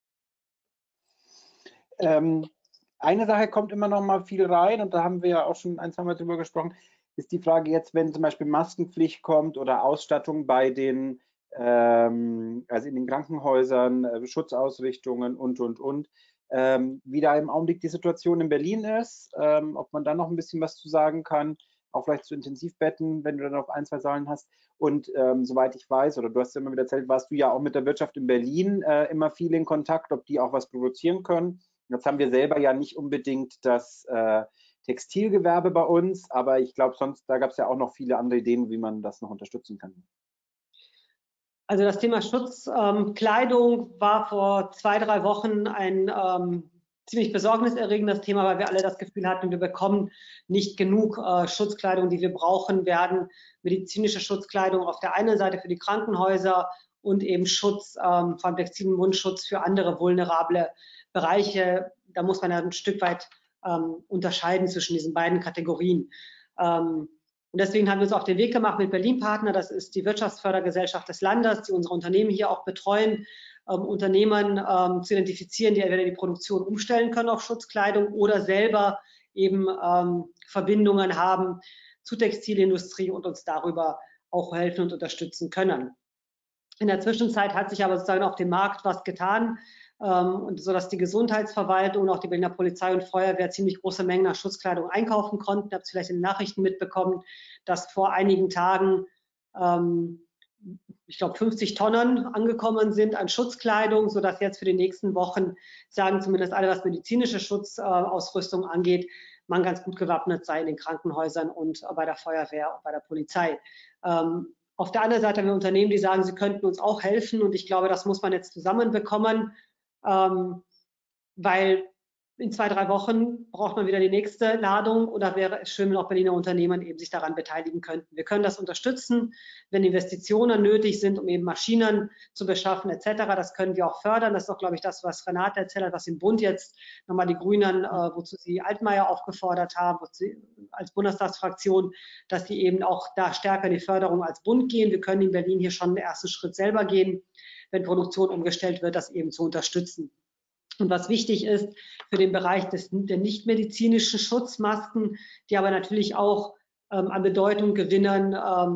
[SPEAKER 1] Eine Sache kommt immer noch mal viel rein und da haben wir ja auch schon ein, zwei Mal drüber gesprochen, ist die Frage jetzt, wenn zum Beispiel Maskenpflicht kommt oder Ausstattung bei den, also in den Krankenhäusern, Schutzausrichtungen und, wie da im Augenblick die Situation in Berlin ist, ob man da noch ein bisschen was zu sagen kann, auch vielleicht zu Intensivbetten, wenn du dann noch ein, zwei Zahlen hast. Und soweit ich weiß, oder du hast ja immer wieder erzählt, warst du ja auch mit der Wirtschaft in Berlin immer viel in Kontakt, ob die auch was produzieren können. Jetzt haben wir selber ja nicht unbedingt das Textilgewerbe bei uns, aber ich glaube, sonst, da gab es ja auch noch viele andere Ideen, wie man das noch unterstützen kann.
[SPEAKER 2] Also das Thema Schutzkleidung war vor 2, 3 Wochen ein ziemlich besorgniserregendes Thema, weil wir alle das Gefühl hatten, wir bekommen nicht genug Schutzkleidung, die wir brauchen werden. Medizinische Schutzkleidung auf der einen Seite für die Krankenhäuser und eben Schutz, vor allem textilen Mundschutz für andere vulnerable Bereiche. Da muss man ja ein Stück weit unterscheiden zwischen diesen beiden Kategorien. Und deswegen haben wir uns auf den Weg gemacht mit Berlin Partner, das ist die Wirtschaftsfördergesellschaft des Landes, die unsere Unternehmen hier auch betreuen, Unternehmen zu identifizieren, die entweder die Produktion umstellen können auf Schutzkleidung oder selber eben Verbindungen haben zur Textilindustrie und uns darüber auch helfen und unterstützen können. In der Zwischenzeit hat sich aber sozusagen auf dem Markt was getan, und so dass die Gesundheitsverwaltung und auch die Berliner Polizei und Feuerwehr ziemlich große Mengen nach Schutzkleidung einkaufen konnten. Ihr habt es vielleicht in den Nachrichten mitbekommen, dass vor einigen Tagen, ich glaube, 50 Tonnen angekommen sind an Schutzkleidung, sodass jetzt für die nächsten Wochen, sagen zumindest alle, was medizinische Schutzausrüstung angeht, man ganz gut gewappnet sei in den Krankenhäusern und bei der Feuerwehr und bei der Polizei. Auf der anderen Seite haben wir Unternehmen, die sagen, sie könnten uns auch helfen. Und ich glaube, das muss man jetzt zusammenbekommen, weil in 2, 3 Wochen braucht man wieder die nächste Ladung oder wäre es schön, wenn auch Berliner Unternehmen eben sich daran beteiligen könnten. Wir können das unterstützen, wenn Investitionen nötig sind, um eben Maschinen zu beschaffen etc. Das können wir auch fördern. Das ist auch, glaube ich, das, was Renate erzählt hat, was im Bund jetzt nochmal die Grünen, wozu sie Altmaier aufgefordert haben, als Bundestagsfraktion, dass die eben auch da stärker in die Förderung als Bund gehen. Wir können in Berlin hier schon den ersten Schritt selber gehen, wenn Produktion umgestellt wird, das eben zu unterstützen. Und was wichtig ist für den Bereich der nichtmedizinischen Schutzmasken, die aber natürlich auch an Bedeutung gewinnen,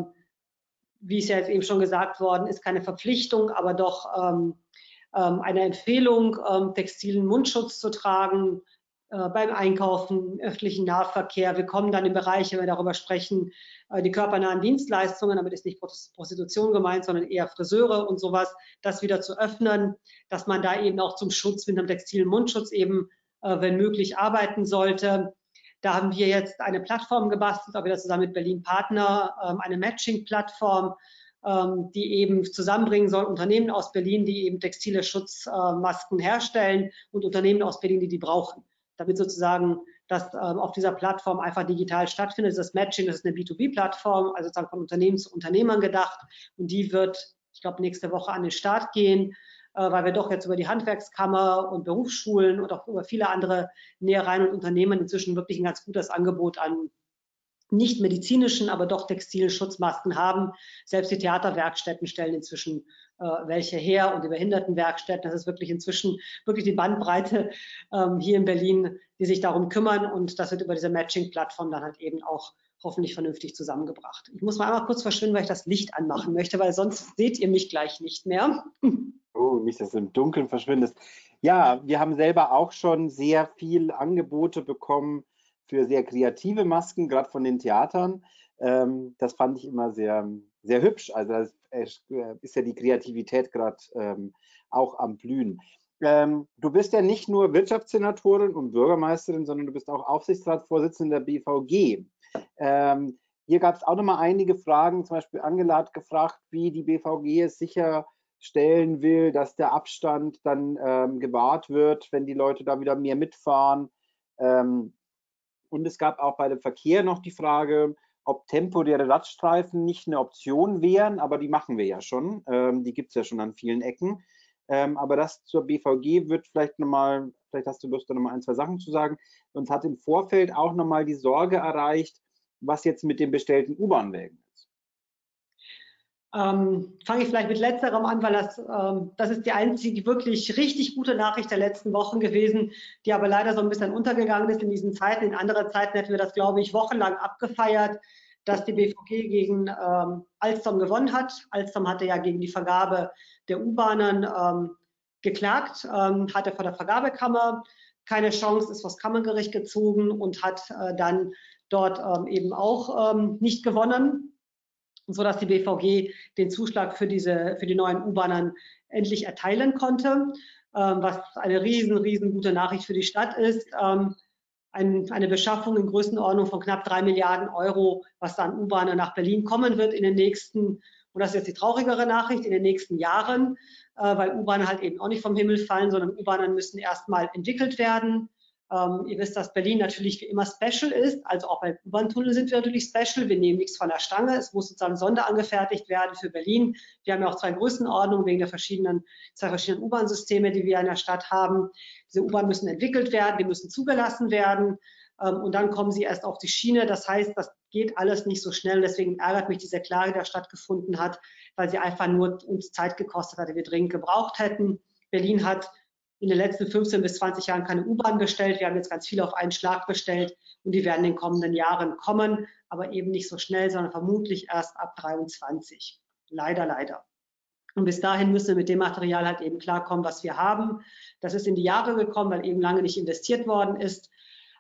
[SPEAKER 2] wie es ja jetzt eben schon gesagt worden ist, keine Verpflichtung, aber doch eine Empfehlung, textilen Mundschutz zu tragen beim Einkaufen, im öffentlichen Nahverkehr. Wir kommen dann in Bereiche, wenn wir darüber sprechen, die körpernahen Dienstleistungen, damit ist nicht Prostitution gemeint, sondern eher Friseure und sowas, das wieder zu öffnen, dass man da eben auch zum Schutz mit einem textilen Mundschutz eben, wenn möglich, arbeiten sollte. Da haben wir jetzt eine Plattform gebastelt, auch wieder zusammen mit Berlin Partner, eine Matching-Plattform, die eben zusammenbringen soll, Unternehmen aus Berlin, die eben textile Schutzmasken herstellen und Unternehmen aus Berlin, die die brauchen, damit sozusagen das auf dieser Plattform einfach digital stattfindet. Das Matching, das ist eine B2B-Plattform, also sozusagen von Unternehmen zu Unternehmern gedacht, und die wird, ich glaube, nächste Woche an den Start gehen, weil wir doch jetzt über die Handwerkskammer und Berufsschulen und auch über viele andere Nähereien und Unternehmen inzwischen wirklich ein ganz gutes Angebot an nicht medizinischen, aber doch textilen Schutzmasken haben. Selbst die Theaterwerkstätten stellen inzwischen welche her und die Behindertenwerkstätten. Das ist wirklich inzwischen wirklich die Bandbreite hier in Berlin, die sich darum kümmern, und das wird über diese Matching-Plattform dann halt eben auch hoffentlich vernünftig zusammengebracht. Ich muss mal einmal kurz verschwinden, weil ich das Licht anmachen möchte, weil sonst seht ihr mich gleich nicht mehr.
[SPEAKER 1] Oh, nicht, dass du im Dunkeln verschwindest. Ja, wir haben selber auch schon sehr viel Angebote bekommen für sehr kreative Masken, gerade von den Theatern. Das fand ich immer sehr, sehr hübsch. Also es ist ja die Kreativität gerade auch am Blühen. Du bist ja nicht nur Wirtschaftssenatorin und Bürgermeisterin, sondern du bist auch Aufsichtsratsvorsitzende der BVG. Hier gab es auch noch mal einige Fragen, zum Beispiel Angela hat gefragt, wie die BVG es sicherstellen will, dass der Abstand dann gewahrt wird, wenn die Leute da wieder mehr mitfahren. Und es gab auch bei dem Verkehr noch die Frage, ob temporäre Radstreifen nicht eine Option wären, aber die machen wir ja schon. Die gibt es ja schon an vielen Ecken. Aber das zur BVG wird vielleicht nochmal, vielleicht hast du Lust, da nochmal 1, 2 Sachen zu sagen. Uns hat im Vorfeld auch nochmal die Sorge erreicht, was jetzt mit den bestellten U-Bahn-Wägen ist.
[SPEAKER 2] Fange ich vielleicht mit letzterem an, weil das ist die einzige wirklich richtig gute Nachricht der letzten Wochen gewesen, die aber leider so ein bisschen untergegangen ist in diesen Zeiten. In anderen Zeiten hätten wir das, glaube ich, wochenlang abgefeiert, dass die BVG gegen Alstom gewonnen hat. Alstom hatte ja gegen die Vergabe der U-Bahnen geklagt, hatte vor der Vergabekammer keine Chance, ist vor das Kammergericht gezogen und hat dann dort eben auch nicht gewonnen, sodass die BVG den Zuschlag für die neuen U-Bahnen endlich erteilen konnte, was eine riesen gute Nachricht für die Stadt ist. Eine Beschaffung in Größenordnung von knapp 3 Milliarden Euro, was dann U-Bahnen nach Berlin kommen wird in den nächsten, und das ist jetzt die traurigere Nachricht, in den nächsten Jahren, weil U-Bahnen halt eben auch nicht vom Himmel fallen, sondern U-Bahnen müssen erstmal entwickelt werden. Ihr wisst, dass Berlin natürlich wie immer special ist, also auch bei U-Bahn-Tunnel sind wir natürlich special. Wir nehmen nichts von der Stange, es muss sozusagen sonderangefertigt werden für Berlin. Wir haben ja auch 2 Größenordnungen wegen der zwei verschiedenen U-Bahn-Systeme, die wir in der Stadt haben. Diese U-Bahn müssen entwickelt werden, die müssen zugelassen werden und dann kommen sie erst auf die Schiene. Das heißt, das geht alles nicht so schnell. Deswegen ärgert mich diese Klage, die stattgefunden hat, weil sie einfach nur uns Zeit gekostet hat, die wir dringend gebraucht hätten. Berlin hat in den letzten 15 bis 20 Jahren keine U-Bahn bestellt. Wir haben jetzt ganz viele auf einen Schlag bestellt und die werden in den kommenden Jahren kommen, aber eben nicht so schnell, sondern vermutlich erst ab 2023. Leider. Und bis dahin müssen wir mit dem Material halt eben klarkommen, was wir haben. Das ist in die Jahre gekommen, weil eben lange nicht investiert worden ist.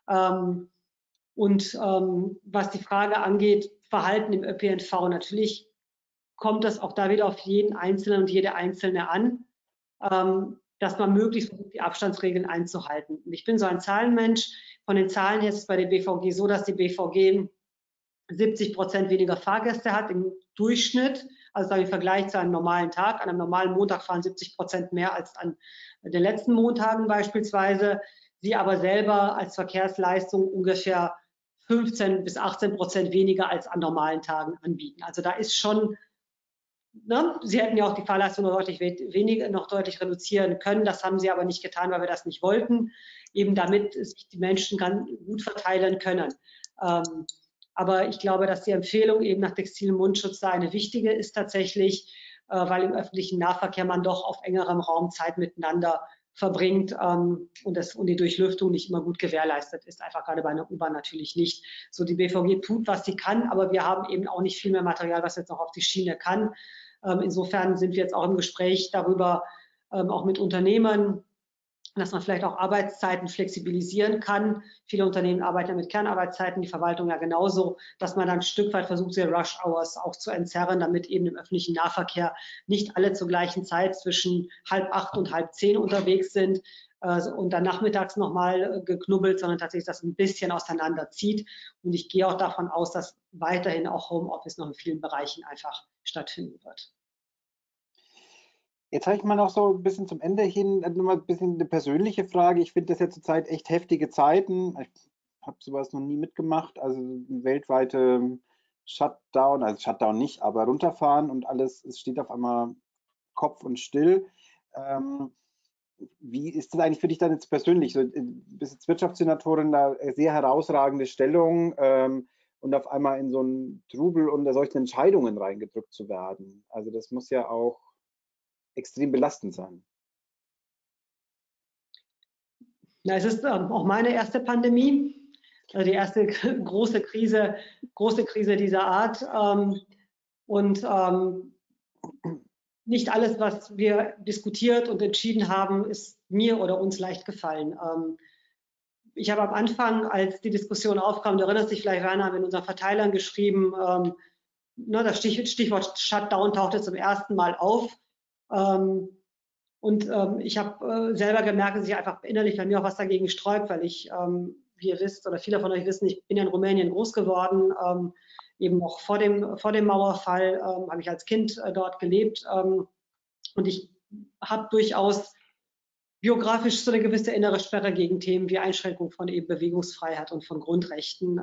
[SPEAKER 2] Was die Frage angeht, Verhalten im ÖPNV, natürlich kommt das auch da wieder auf jeden Einzelnen und jede Einzelne an, dass man möglichst versucht, die Abstandsregeln einzuhalten. Und ich bin so ein Zahlenmensch. Von den Zahlen her ist es bei der BVG so, dass die BVG 70% weniger Fahrgäste hat im Durchschnitt, also im Vergleich zu einem normalen Tag. An einem normalen Montag fahren 70% mehr als an den letzten Montagen beispielsweise. Sie aber selber als Verkehrsleistung ungefähr 15 bis 18% weniger als an normalen Tagen anbieten. Also da ist schon, ne, Sie hätten ja auch die Fahrleistung noch deutlich reduzieren können. Das haben Sie aber nicht getan, weil wir das nicht wollten, eben damit sich die Menschen ganz gut verteilen können. Aber ich glaube, dass die Empfehlung eben nach textilem Mundschutz da eine wichtige ist tatsächlich, weil im öffentlichen Nahverkehr man doch auf engerem Raum Zeit miteinander verbringt und die Durchlüftung nicht immer gut gewährleistet ist, einfach gerade bei einer U-Bahn natürlich nicht. So, die BVG tut, was sie kann, aber wir haben eben auch nicht viel mehr Material, was jetzt noch auf die Schiene kann. Insofern sind wir jetzt auch im Gespräch darüber, auch mit Unternehmen, dass man vielleicht auch Arbeitszeiten flexibilisieren kann. Viele Unternehmen arbeiten ja mit Kernarbeitszeiten, die Verwaltung ja genauso, dass man dann ein Stück weit versucht, diese Rush Hours auch zu entzerren, damit eben im öffentlichen Nahverkehr nicht alle zur gleichen Zeit zwischen 7:30 und 9:30 unterwegs sind und dann nachmittags nochmal geknubbelt, sondern tatsächlich das ein bisschen auseinanderzieht. Und ich gehe auch davon aus, dass weiterhin auch Homeoffice noch in vielen Bereichen einfach stattfinden wird.
[SPEAKER 1] Jetzt habe ich mal noch so ein bisschen zum Ende hin nochmal ein bisschen eine persönliche Frage. Ich finde das ja zurzeit echt heftige Zeiten. Ich habe sowas noch nie mitgemacht. Also weltweite Shutdown, also Shutdown nicht, aber runterfahren und alles, es steht auf einmal Kopf und still. Wie ist das eigentlich für dich dann jetzt persönlich? Du bist jetzt Wirtschaftssenatorin, da sehr herausragende Stellung und auf einmal in so einen Trubel unter solchen Entscheidungen reingedrückt zu werden. Also das muss ja auch extrem belastend sein.
[SPEAKER 2] Ja, es ist auch meine erste Pandemie, also die erste große Krise dieser Art. Nicht alles, was wir diskutiert und entschieden haben, ist mir oder uns leicht gefallen. Ich habe am Anfang, als die Diskussion aufkam, du erinnerst dich vielleicht, Werner, haben wir in unseren Verteilern geschrieben, das Stichwort Shutdown tauchte zum ersten Mal auf. Ich habe selber gemerkt, dass ich einfach innerlich bei mir auch was dagegen sträubt, weil ich, wie ihr wisst oder viele von euch wissen, ich bin ja in Rumänien groß geworden, eben noch vor dem Mauerfall habe ich als Kind dort gelebt und ich habe durchaus biografisch so eine gewisse innere Sperre gegen Themen wie Einschränkung von eben Bewegungsfreiheit und von Grundrechten.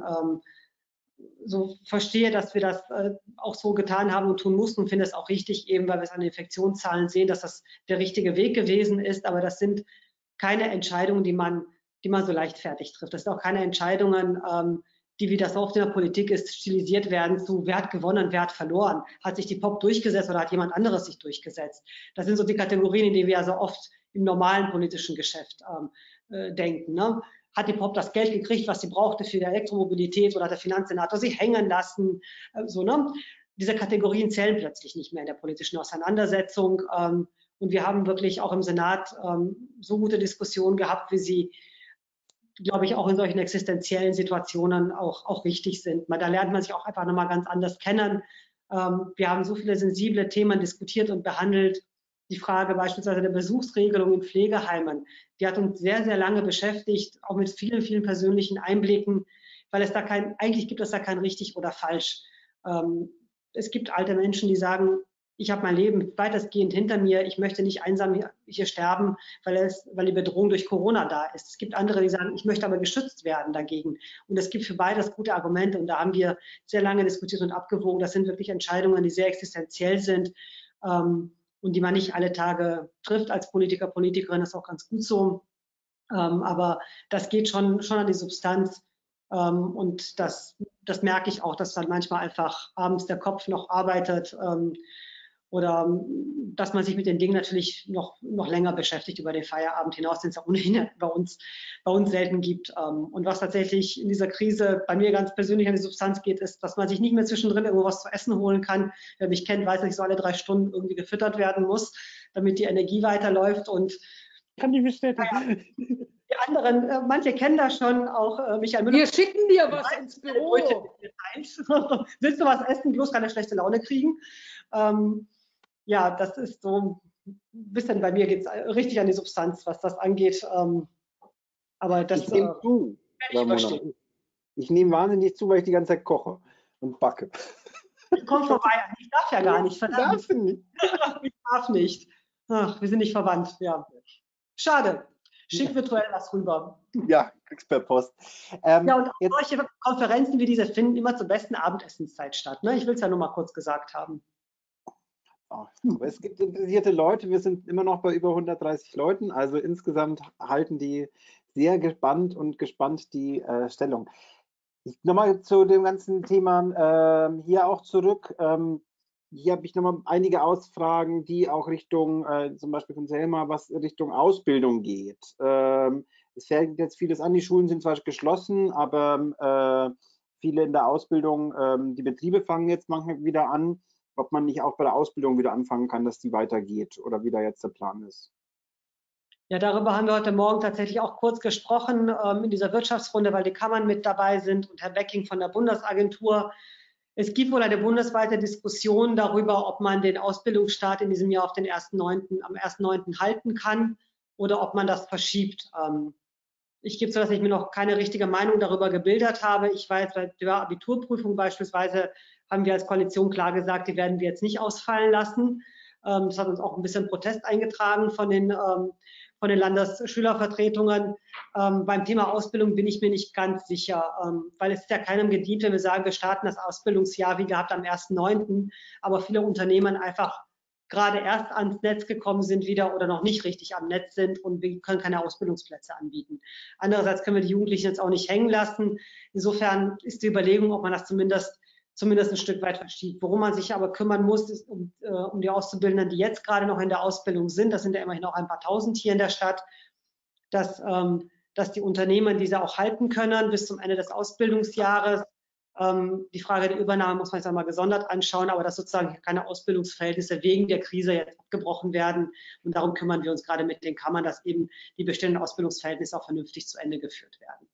[SPEAKER 2] So verstehe, dass wir das auch so getan haben und tun mussten und finde es auch richtig, eben weil wir es an den Infektionszahlen sehen, dass das der richtige Weg gewesen ist. Aber das sind keine Entscheidungen, die man so leichtfertig trifft. Das sind auch keine Entscheidungen, die, wie das oft in der Politik ist, stilisiert werden zu Wert gewonnen, Wert verloren. Hat sich die POP durchgesetzt oder hat jemand anderes sich durchgesetzt? Das sind so die Kategorien, in denen wir also oft im normalen politischen Geschäft denken. Ne? Hat die POP das Geld gekriegt, was sie brauchte für die Elektromobilität oder hat der Finanzsenator sie hängen lassen? Ne? Diese Kategorien zählen plötzlich nicht mehr in der politischen Auseinandersetzung. Und wir haben wirklich auch im Senat so gute Diskussionen gehabt, wie sie, glaube ich, auch in solchen existenziellen Situationen auch wichtig sind. Da lernt man sich auch einfach nochmal ganz anders kennen. Wir haben so viele sensible Themen diskutiert und behandelt. Die Frage beispielsweise der Besuchsregelung in Pflegeheimen, die hat uns sehr, sehr lange beschäftigt, auch mit vielen, vielen persönlichen Einblicken, weil eigentlich gibt es da kein richtig oder falsch. Es gibt alte Menschen, die sagen, ich habe mein Leben weitestgehend hinter mir, ich möchte nicht einsam hier sterben, weil die Bedrohung durch Corona da ist. Es gibt andere, die sagen, ich möchte aber geschützt werden dagegen. Und es gibt für beides gute Argumente und da haben wir sehr lange diskutiert und abgewogen. Das sind wirklich Entscheidungen, die sehr existenziell sind und die man nicht alle Tage trifft als Politiker, Politikerin, das ist auch ganz gut so. Aber das geht schon an die Substanz. Und das merke ich auch, dass dann manchmal einfach abends der Kopf noch arbeitet oder dass man sich mit den Dingen natürlich noch länger beschäftigt über den Feierabend hinaus, den es ja ohnehin bei uns selten gibt. Und was tatsächlich in dieser Krise bei mir ganz persönlich an die Substanz geht, ist, dass man sich nicht mehr zwischendrin irgendwo was zu essen holen kann. Wer mich kennt, weiß, dass ich so alle 3 Stunden irgendwie gefüttert werden muss, damit die Energie weiterläuft. Und
[SPEAKER 1] kann ich bestätigen.
[SPEAKER 2] Ja, die anderen, manche kennen das schon, auch Michael Müller.
[SPEAKER 3] Wir schicken dir was ins Büro.
[SPEAKER 2] Willst du was essen, bloß keine schlechte Laune kriegen? Ja, das ist so ein bisschen, bei mir geht es richtig an die Substanz, was das angeht. Aber das
[SPEAKER 1] ich nehme zu,
[SPEAKER 2] ich verstehen.
[SPEAKER 1] Ich nehme wahnsinnig zu, weil ich die ganze Zeit koche und backe.
[SPEAKER 2] Ich komme vorbei. Ich darf ja gar nicht, verdammt.
[SPEAKER 1] Darfst du nicht.
[SPEAKER 2] Ich darf nicht. Ach, wir sind nicht verwandt, ja. Schade. Schick virtuell was rüber.
[SPEAKER 1] Ja, kriegst per Post.
[SPEAKER 2] Ja, und auch solche Konferenzen wie diese finden immer zur besten Abendessenszeit statt. Ne? Ich will es ja nur mal kurz gesagt haben.
[SPEAKER 1] Aber es gibt interessierte Leute, wir sind immer noch bei über 130 Leuten, also insgesamt halten die sehr gespannt die Stellung. Nochmal zu dem ganzen Thema hier auch zurück. Hier habe ich nochmal einige Ausfragen, die auch Richtung, zum Beispiel von Selma, was Richtung Ausbildung geht. Es fängt jetzt vieles an, die Schulen sind zwar geschlossen, aber viele in der Ausbildung, die Betriebe fangen jetzt manchmal wieder an, ob man nicht auch bei der Ausbildung wieder anfangen kann, dass die weitergeht oder wie da jetzt der Plan ist.
[SPEAKER 2] Ja, darüber haben wir heute Morgen tatsächlich auch kurz gesprochen in dieser Wirtschaftsrunde, weil die Kammern mit dabei sind und Herr Becking von der Bundesagentur. Es gibt wohl eine bundesweite Diskussion darüber, ob man den Ausbildungsstart in diesem Jahr auf den am 1.9. halten kann oder ob man das verschiebt. Ich gebe zu, dass ich mir noch keine richtige Meinung darüber gebildet habe. Ich weiß, bei der Abiturprüfung beispielsweise haben wir als Koalition klar gesagt, die werden wir jetzt nicht ausfallen lassen. Das hat uns auch ein bisschen Protest eingetragen von den Landesschülervertretungen. Beim Thema Ausbildung bin ich mir nicht ganz sicher, weil es ist ja keinem gedient, wenn wir sagen, wir starten das Ausbildungsjahr wie gehabt am 1.9., aber viele Unternehmen einfach gerade erst ans Netz gekommen sind wieder oder noch nicht richtig am Netz sind und wir können keine Ausbildungsplätze anbieten. Andererseits können wir die Jugendlichen jetzt auch nicht hängen lassen. Insofern ist die Überlegung, ob man das zumindest ein Stück weit verschiebt. Worum man sich aber kümmern muss, ist um die Auszubildenden, die jetzt gerade noch in der Ausbildung sind. Das sind ja immerhin auch ein paar tausend hier in der Stadt, dass die Unternehmen diese auch halten können bis zum Ende des Ausbildungsjahres. Die Frage der Übernahme muss man jetzt einmal gesondert anschauen, aber dass sozusagen keine Ausbildungsverhältnisse wegen der Krise jetzt abgebrochen werden. Und darum kümmern wir uns gerade mit den Kammern, dass eben die bestehenden Ausbildungsverhältnisse auch vernünftig zu Ende geführt werden.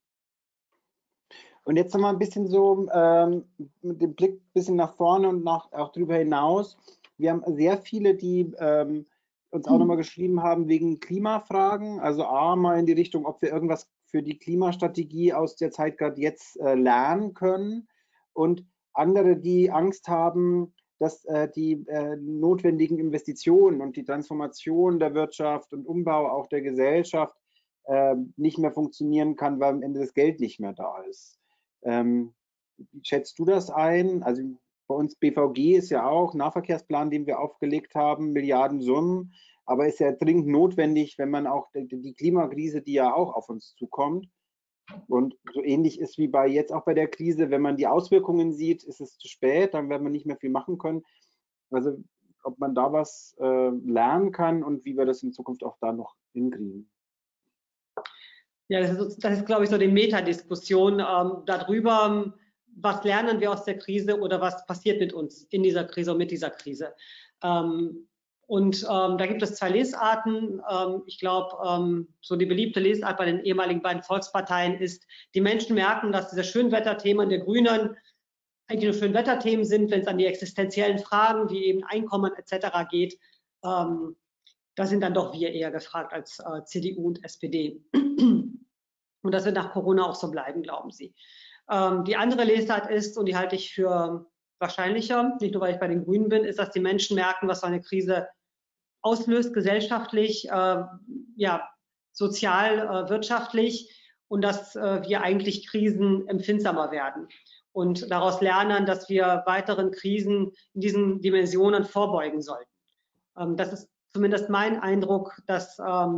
[SPEAKER 1] Und jetzt nochmal ein bisschen so mit dem Blick ein bisschen nach vorne und auch darüber hinaus. Wir haben sehr viele, die uns auch nochmal geschrieben haben wegen Klimafragen. Also A, mal in die Richtung, ob wir irgendwas für die Klimastrategie aus der Zeit gerade jetzt lernen können. Und andere, die Angst haben, dass die notwendigen Investitionen und die Transformation der Wirtschaft und Umbau auch der Gesellschaft nicht mehr funktionieren kann, weil am Ende das Geld nicht mehr da ist. Wie schätzt du das ein? Also bei uns BVG ist ja auch Nahverkehrsplan, den wir aufgelegt haben, Milliardensummen, aber ist ja dringend notwendig, wenn man auch die Klimakrise, die ja auch auf uns zukommt und so ähnlich ist wie jetzt auch bei der Krise, wenn man die Auswirkungen sieht, ist es zu spät, dann werden wir nicht mehr viel machen können. Also ob man da was lernen kann und wie wir das in Zukunft auch da noch hinkriegen.
[SPEAKER 2] Ja, das ist, glaube ich, so die Metadiskussion darüber, was lernen wir aus der Krise oder was passiert mit uns in dieser Krise und mit dieser Krise. Da gibt es zwei Lesarten. Ich glaube, so die beliebte Lesart bei den ehemaligen beiden Volksparteien ist, die Menschen merken, dass diese Schönwetterthemen der Grünen eigentlich nur Schönwetterthemen sind, wenn es an die existenziellen Fragen wie eben Einkommen etc. geht. Da sind dann doch wir eher gefragt als CDU und SPD. Und das wird nach Corona auch so bleiben, glauben Sie. Die andere Lesart ist, und die halte ich für wahrscheinlicher, nicht nur weil ich bei den Grünen bin, ist, dass die Menschen merken, was so eine Krise auslöst, gesellschaftlich, sozial, wirtschaftlich, und dass wir eigentlich krisenempfindsamer werden und daraus lernen, dass wir weiteren Krisen in diesen Dimensionen vorbeugen sollten. Das ist zumindest mein Eindruck, dass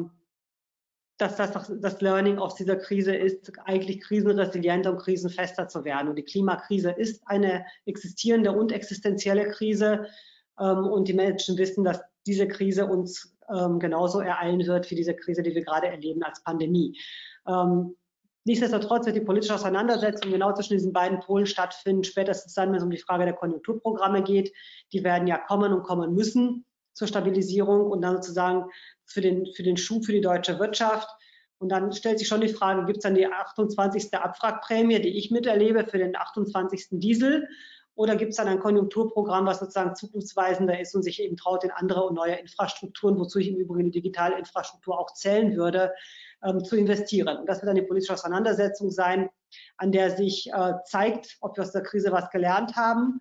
[SPEAKER 2] das Learning aus dieser Krise ist, eigentlich krisenresilienter und krisenfester zu werden. Und die Klimakrise ist eine existierende und existenzielle Krise. Und die Menschen wissen, dass diese Krise uns genauso ereilen wird wie diese Krise, die wir gerade erleben als Pandemie. Nichtsdestotrotz wird die politische Auseinandersetzung genau zwischen diesen beiden Polen stattfinden, spätestens dann, wenn es um die Frage der Konjunkturprogramme geht. Die werden ja kommen und kommen müssen zur Stabilisierung und dann sozusagen für den Schub für die deutsche Wirtschaft. Und dann stellt sich schon die Frage, gibt es dann die 28. Abwrackprämie, die ich miterlebe, für den 28. Diesel? Oder gibt es dann ein Konjunkturprogramm, was sozusagen zukunftsweisender ist und sich eben traut, in andere und neue Infrastrukturen, wozu ich im Übrigen die digitale Infrastruktur auch zählen würde, zu investieren? Und das wird dann die politische Auseinandersetzung sein, an der sich zeigt, ob wir aus der Krise was gelernt haben,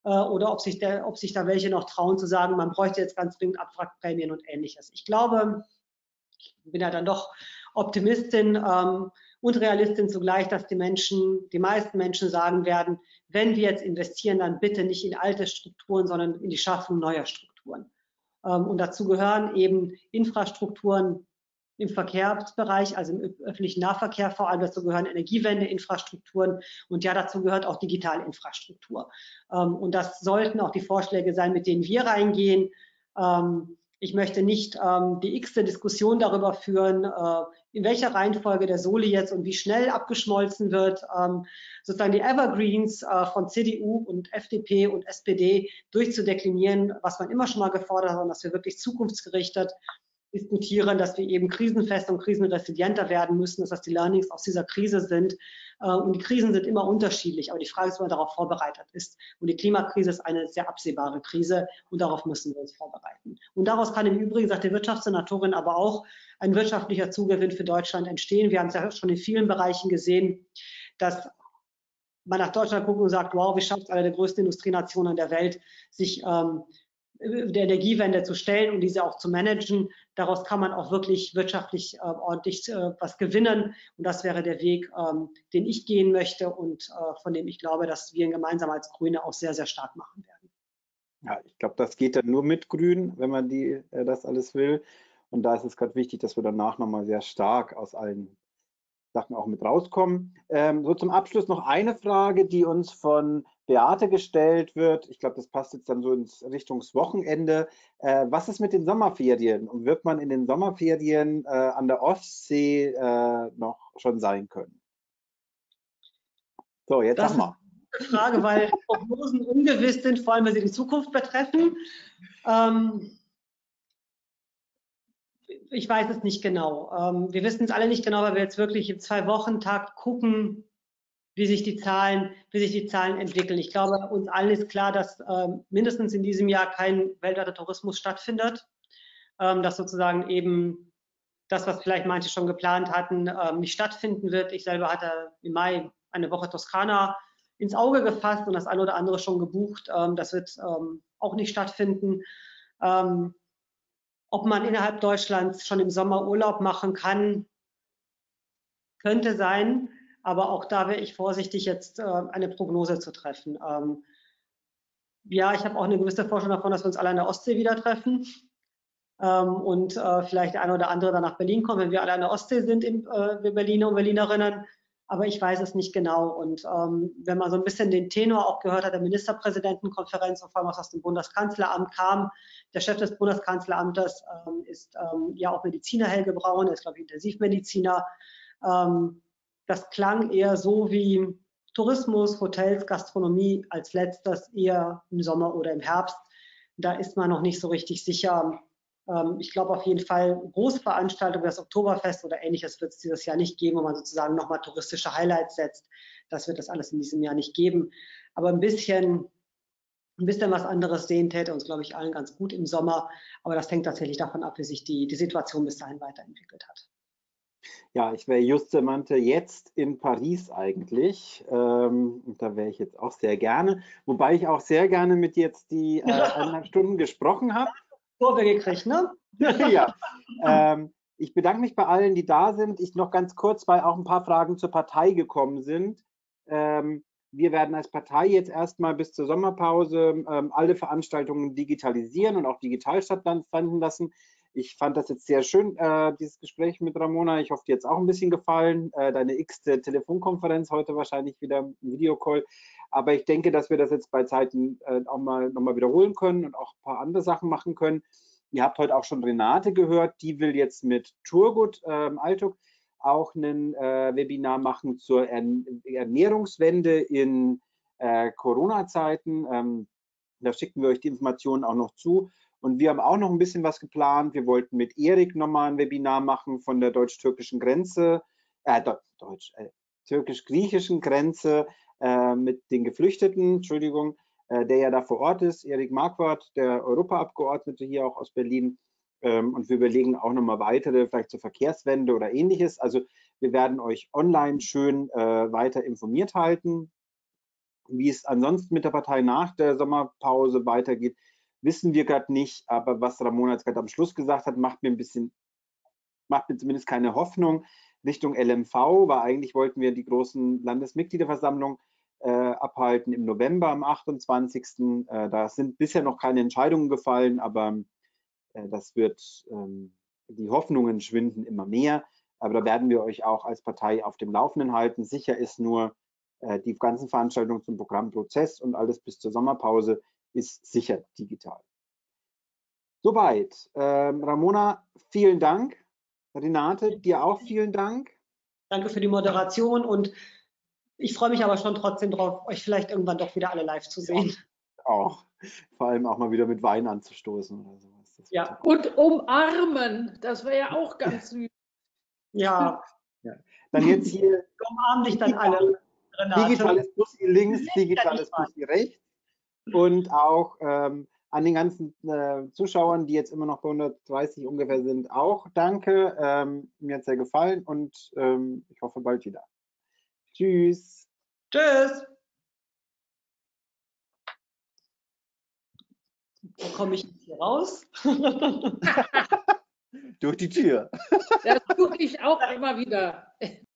[SPEAKER 2] oder ob sich da welche noch trauen zu sagen, man bräuchte jetzt ganz dringend Abwrackprämien und Ähnliches. Ich glaube, ich bin ja dann doch Optimistin und Realistin zugleich, dass die meisten Menschen sagen werden, wenn wir jetzt investieren, dann bitte nicht in alte Strukturen, sondern in die Schaffung neuer Strukturen. Und dazu gehören eben Infrastrukturen im Verkehrsbereich, also im öffentlichen Nahverkehr vor allem. Dazu gehören Energiewendeinfrastrukturen und ja, dazu gehört auch digitale Infrastruktur. Und das sollten auch die Vorschläge sein, mit denen wir reingehen. Ich möchte nicht die x-te Diskussion darüber führen, in welcher Reihenfolge der Soli jetzt und wie schnell abgeschmolzen wird, sozusagen die Evergreens von CDU und FDP und SPD durchzudeklinieren, was man immer schon mal gefordert hat, sondern dass wir wirklich zukunftsgerichtet diskutieren, dass wir eben krisenfest und krisenresilienter werden müssen, dass das die Learnings aus dieser Krise sind. Und die Krisen sind immer unterschiedlich, aber die Frage ist, ob man darauf vorbereitet ist. Und die Klimakrise ist eine sehr absehbare Krise und darauf müssen wir uns vorbereiten. Und daraus kann im Übrigen, sagt die Wirtschaftssenatorin, aber auch ein wirtschaftlicher Zugewinn für Deutschland entstehen. Wir haben es ja schon in vielen Bereichen gesehen, dass man nach Deutschland guckt und sagt, wow, wie schafft es eine der größten Industrienationen der Welt, sich der Energiewende zu stellen und diese auch zu managen. Daraus kann man auch wirklich wirtschaftlich ordentlich was gewinnen. Und das wäre der Weg, den ich gehen möchte und von dem ich glaube, dass wir ihn gemeinsam als Grüne auch sehr, sehr stark machen werden.
[SPEAKER 1] Ja, ich glaube, das geht dann nur mit Grün, wenn man das alles will. Und da ist es gerade wichtig, dass wir danach nochmal sehr stark aus allen Sachen auch mit rauskommen. So zum Abschluss noch eine Frage, die uns von Beate gestellt wird. Ich glaube, das passt jetzt dann so ins Richtungswochenende. Was ist mit den Sommerferien? Und wird man in den Sommerferien an der Ostsee noch schon sein können? So, jetzt sag mal.
[SPEAKER 2] Das ist eine Frage, weil Prognosen ungewiss sind, vor allem wenn sie die Zukunft betreffen. Ich weiß es nicht genau. Wir wissen es alle nicht genau, weil wir jetzt wirklich im 2-Wochen-Takt gucken, wie sich die Zahlen entwickeln. Ich glaube, uns allen ist klar, dass mindestens in diesem Jahr kein weltweiter Tourismus stattfindet. Dass sozusagen eben das, was vielleicht manche schon geplant hatten, nicht stattfinden wird. Ich selber hatte im Mai eine Woche Toskana ins Auge gefasst und das eine oder andere schon gebucht. Das wird auch nicht stattfinden. Ob man innerhalb Deutschlands schon im Sommer Urlaub machen kann, könnte sein. Aber auch da wäre ich vorsichtig, jetzt eine Prognose zu treffen. Ja, ich habe auch eine gewisse Vorstellung davon, dass wir uns alle an der Ostsee wieder treffen und vielleicht der eine oder andere dann nach Berlin kommt, wenn wir alle an der Ostsee sind, wir Berliner und Berlinerinnen. Aber ich weiß es nicht genau. Und wenn man so ein bisschen den Tenor auch gehört hat, der Ministerpräsidentenkonferenz und vor allem was aus dem Bundeskanzleramt kam, der Chef des Bundeskanzleramtes ist ja auch Mediziner, Helge Braun, er ist, glaube ich, Intensivmediziner. Das klang eher so wie Tourismus, Hotels, Gastronomie als letztes eher im Sommer oder im Herbst. Da ist man noch nicht so richtig sicher. Ich glaube auf jeden Fall, Großveranstaltungen, das Oktoberfest oder Ähnliches wird es dieses Jahr nicht geben, wo man sozusagen nochmal touristische Highlights setzt. Das wird es alles in diesem Jahr nicht geben. Aber ein bisschen was anderes sehen täte uns, glaube ich, allen ganz gut im Sommer. Aber das hängt tatsächlich davon ab, wie sich die Situation bis dahin weiterentwickelt hat.
[SPEAKER 1] Ja, ich wäre Justemante jetzt in Paris eigentlich. Und da wäre ich jetzt auch sehr gerne. Wobei ich auch sehr gerne mit jetzt die 1,5 Stunden gesprochen habe.
[SPEAKER 2] Kurve gekriegt, ne?
[SPEAKER 1] Ja. Ich bedanke mich bei allen, die da sind. Ich noch ganz kurz, weil auch ein paar Fragen zur Partei gekommen sind. Wir werden als Partei jetzt erstmal bis zur Sommerpause alle Veranstaltungen digitalisieren und auch digital stattfinden lassen. Ich fand das jetzt sehr schön, dieses Gespräch mit Ramona. Ich hoffe, dir hat es auch ein bisschen gefallen. Deine x-te Telefonkonferenz, heute wahrscheinlich wieder ein Videocall. Aber ich denke, dass wir das jetzt bei Zeiten auch nochmal wiederholen können und auch ein paar andere Sachen machen können. Ihr habt heute auch schon Renate gehört, die will jetzt mit Turgut Altug auch ein Webinar machen zur Ernährungswende in Corona-Zeiten. Da schicken wir euch die Informationen auch noch zu. Und wir haben auch noch ein bisschen was geplant. Wir wollten mit Erik nochmal ein Webinar machen von der deutsch-türkischen Grenze, türkisch-griechischen Grenze mit den Geflüchteten, Entschuldigung, der ja da vor Ort ist, Erik Marquardt, der Europaabgeordnete hier auch aus Berlin. Und wir überlegen auch nochmal weitere, vielleicht zur Verkehrswende oder Ähnliches. Also wir werden euch online schön weiter informiert halten. Wie es ansonsten mit der Partei nach der Sommerpause weitergeht, wissen wir gerade nicht. Aber was Ramona jetzt gerade am Schluss gesagt hat, macht mir zumindest keine Hoffnung Richtung LMV, weil eigentlich wollten wir die großen Landesmitgliederversammlungen abhalten im November am 28. Da sind bisher noch keine Entscheidungen gefallen, aber das wird, die Hoffnungen schwinden immer mehr. Aber da werden wir euch auch als Partei auf dem Laufenden halten. Sicher ist nur, die ganzen Veranstaltungen zum Programmprozess und alles bis zur Sommerpause ist sicher digital. Soweit. Ramona, vielen Dank. Renate, dir auch vielen Dank.
[SPEAKER 2] Danke für die Moderation und ich freue mich aber schon trotzdem drauf, euch vielleicht irgendwann doch wieder alle live zu sehen.
[SPEAKER 1] Ja, auch. Vor allem auch mal wieder mit Wein anzustoßen oder sowas.
[SPEAKER 3] Ja, und umarmen, das wäre ja auch ganz süß.
[SPEAKER 2] Ja.
[SPEAKER 1] Ja. Dann jetzt hier.
[SPEAKER 2] Umarmen dich dann alle,
[SPEAKER 1] Renate. Digitales Pussy links, digitales Pussy rechts. Und auch an den ganzen Zuschauern, die jetzt immer noch bei 130 ungefähr sind, auch danke. Mir hat es sehr gefallen und ich hoffe bald wieder. Tschüss.
[SPEAKER 2] Tschüss. Wo komme ich jetzt hier raus?
[SPEAKER 1] Durch die Tür.
[SPEAKER 3] Das tue ich auch immer wieder.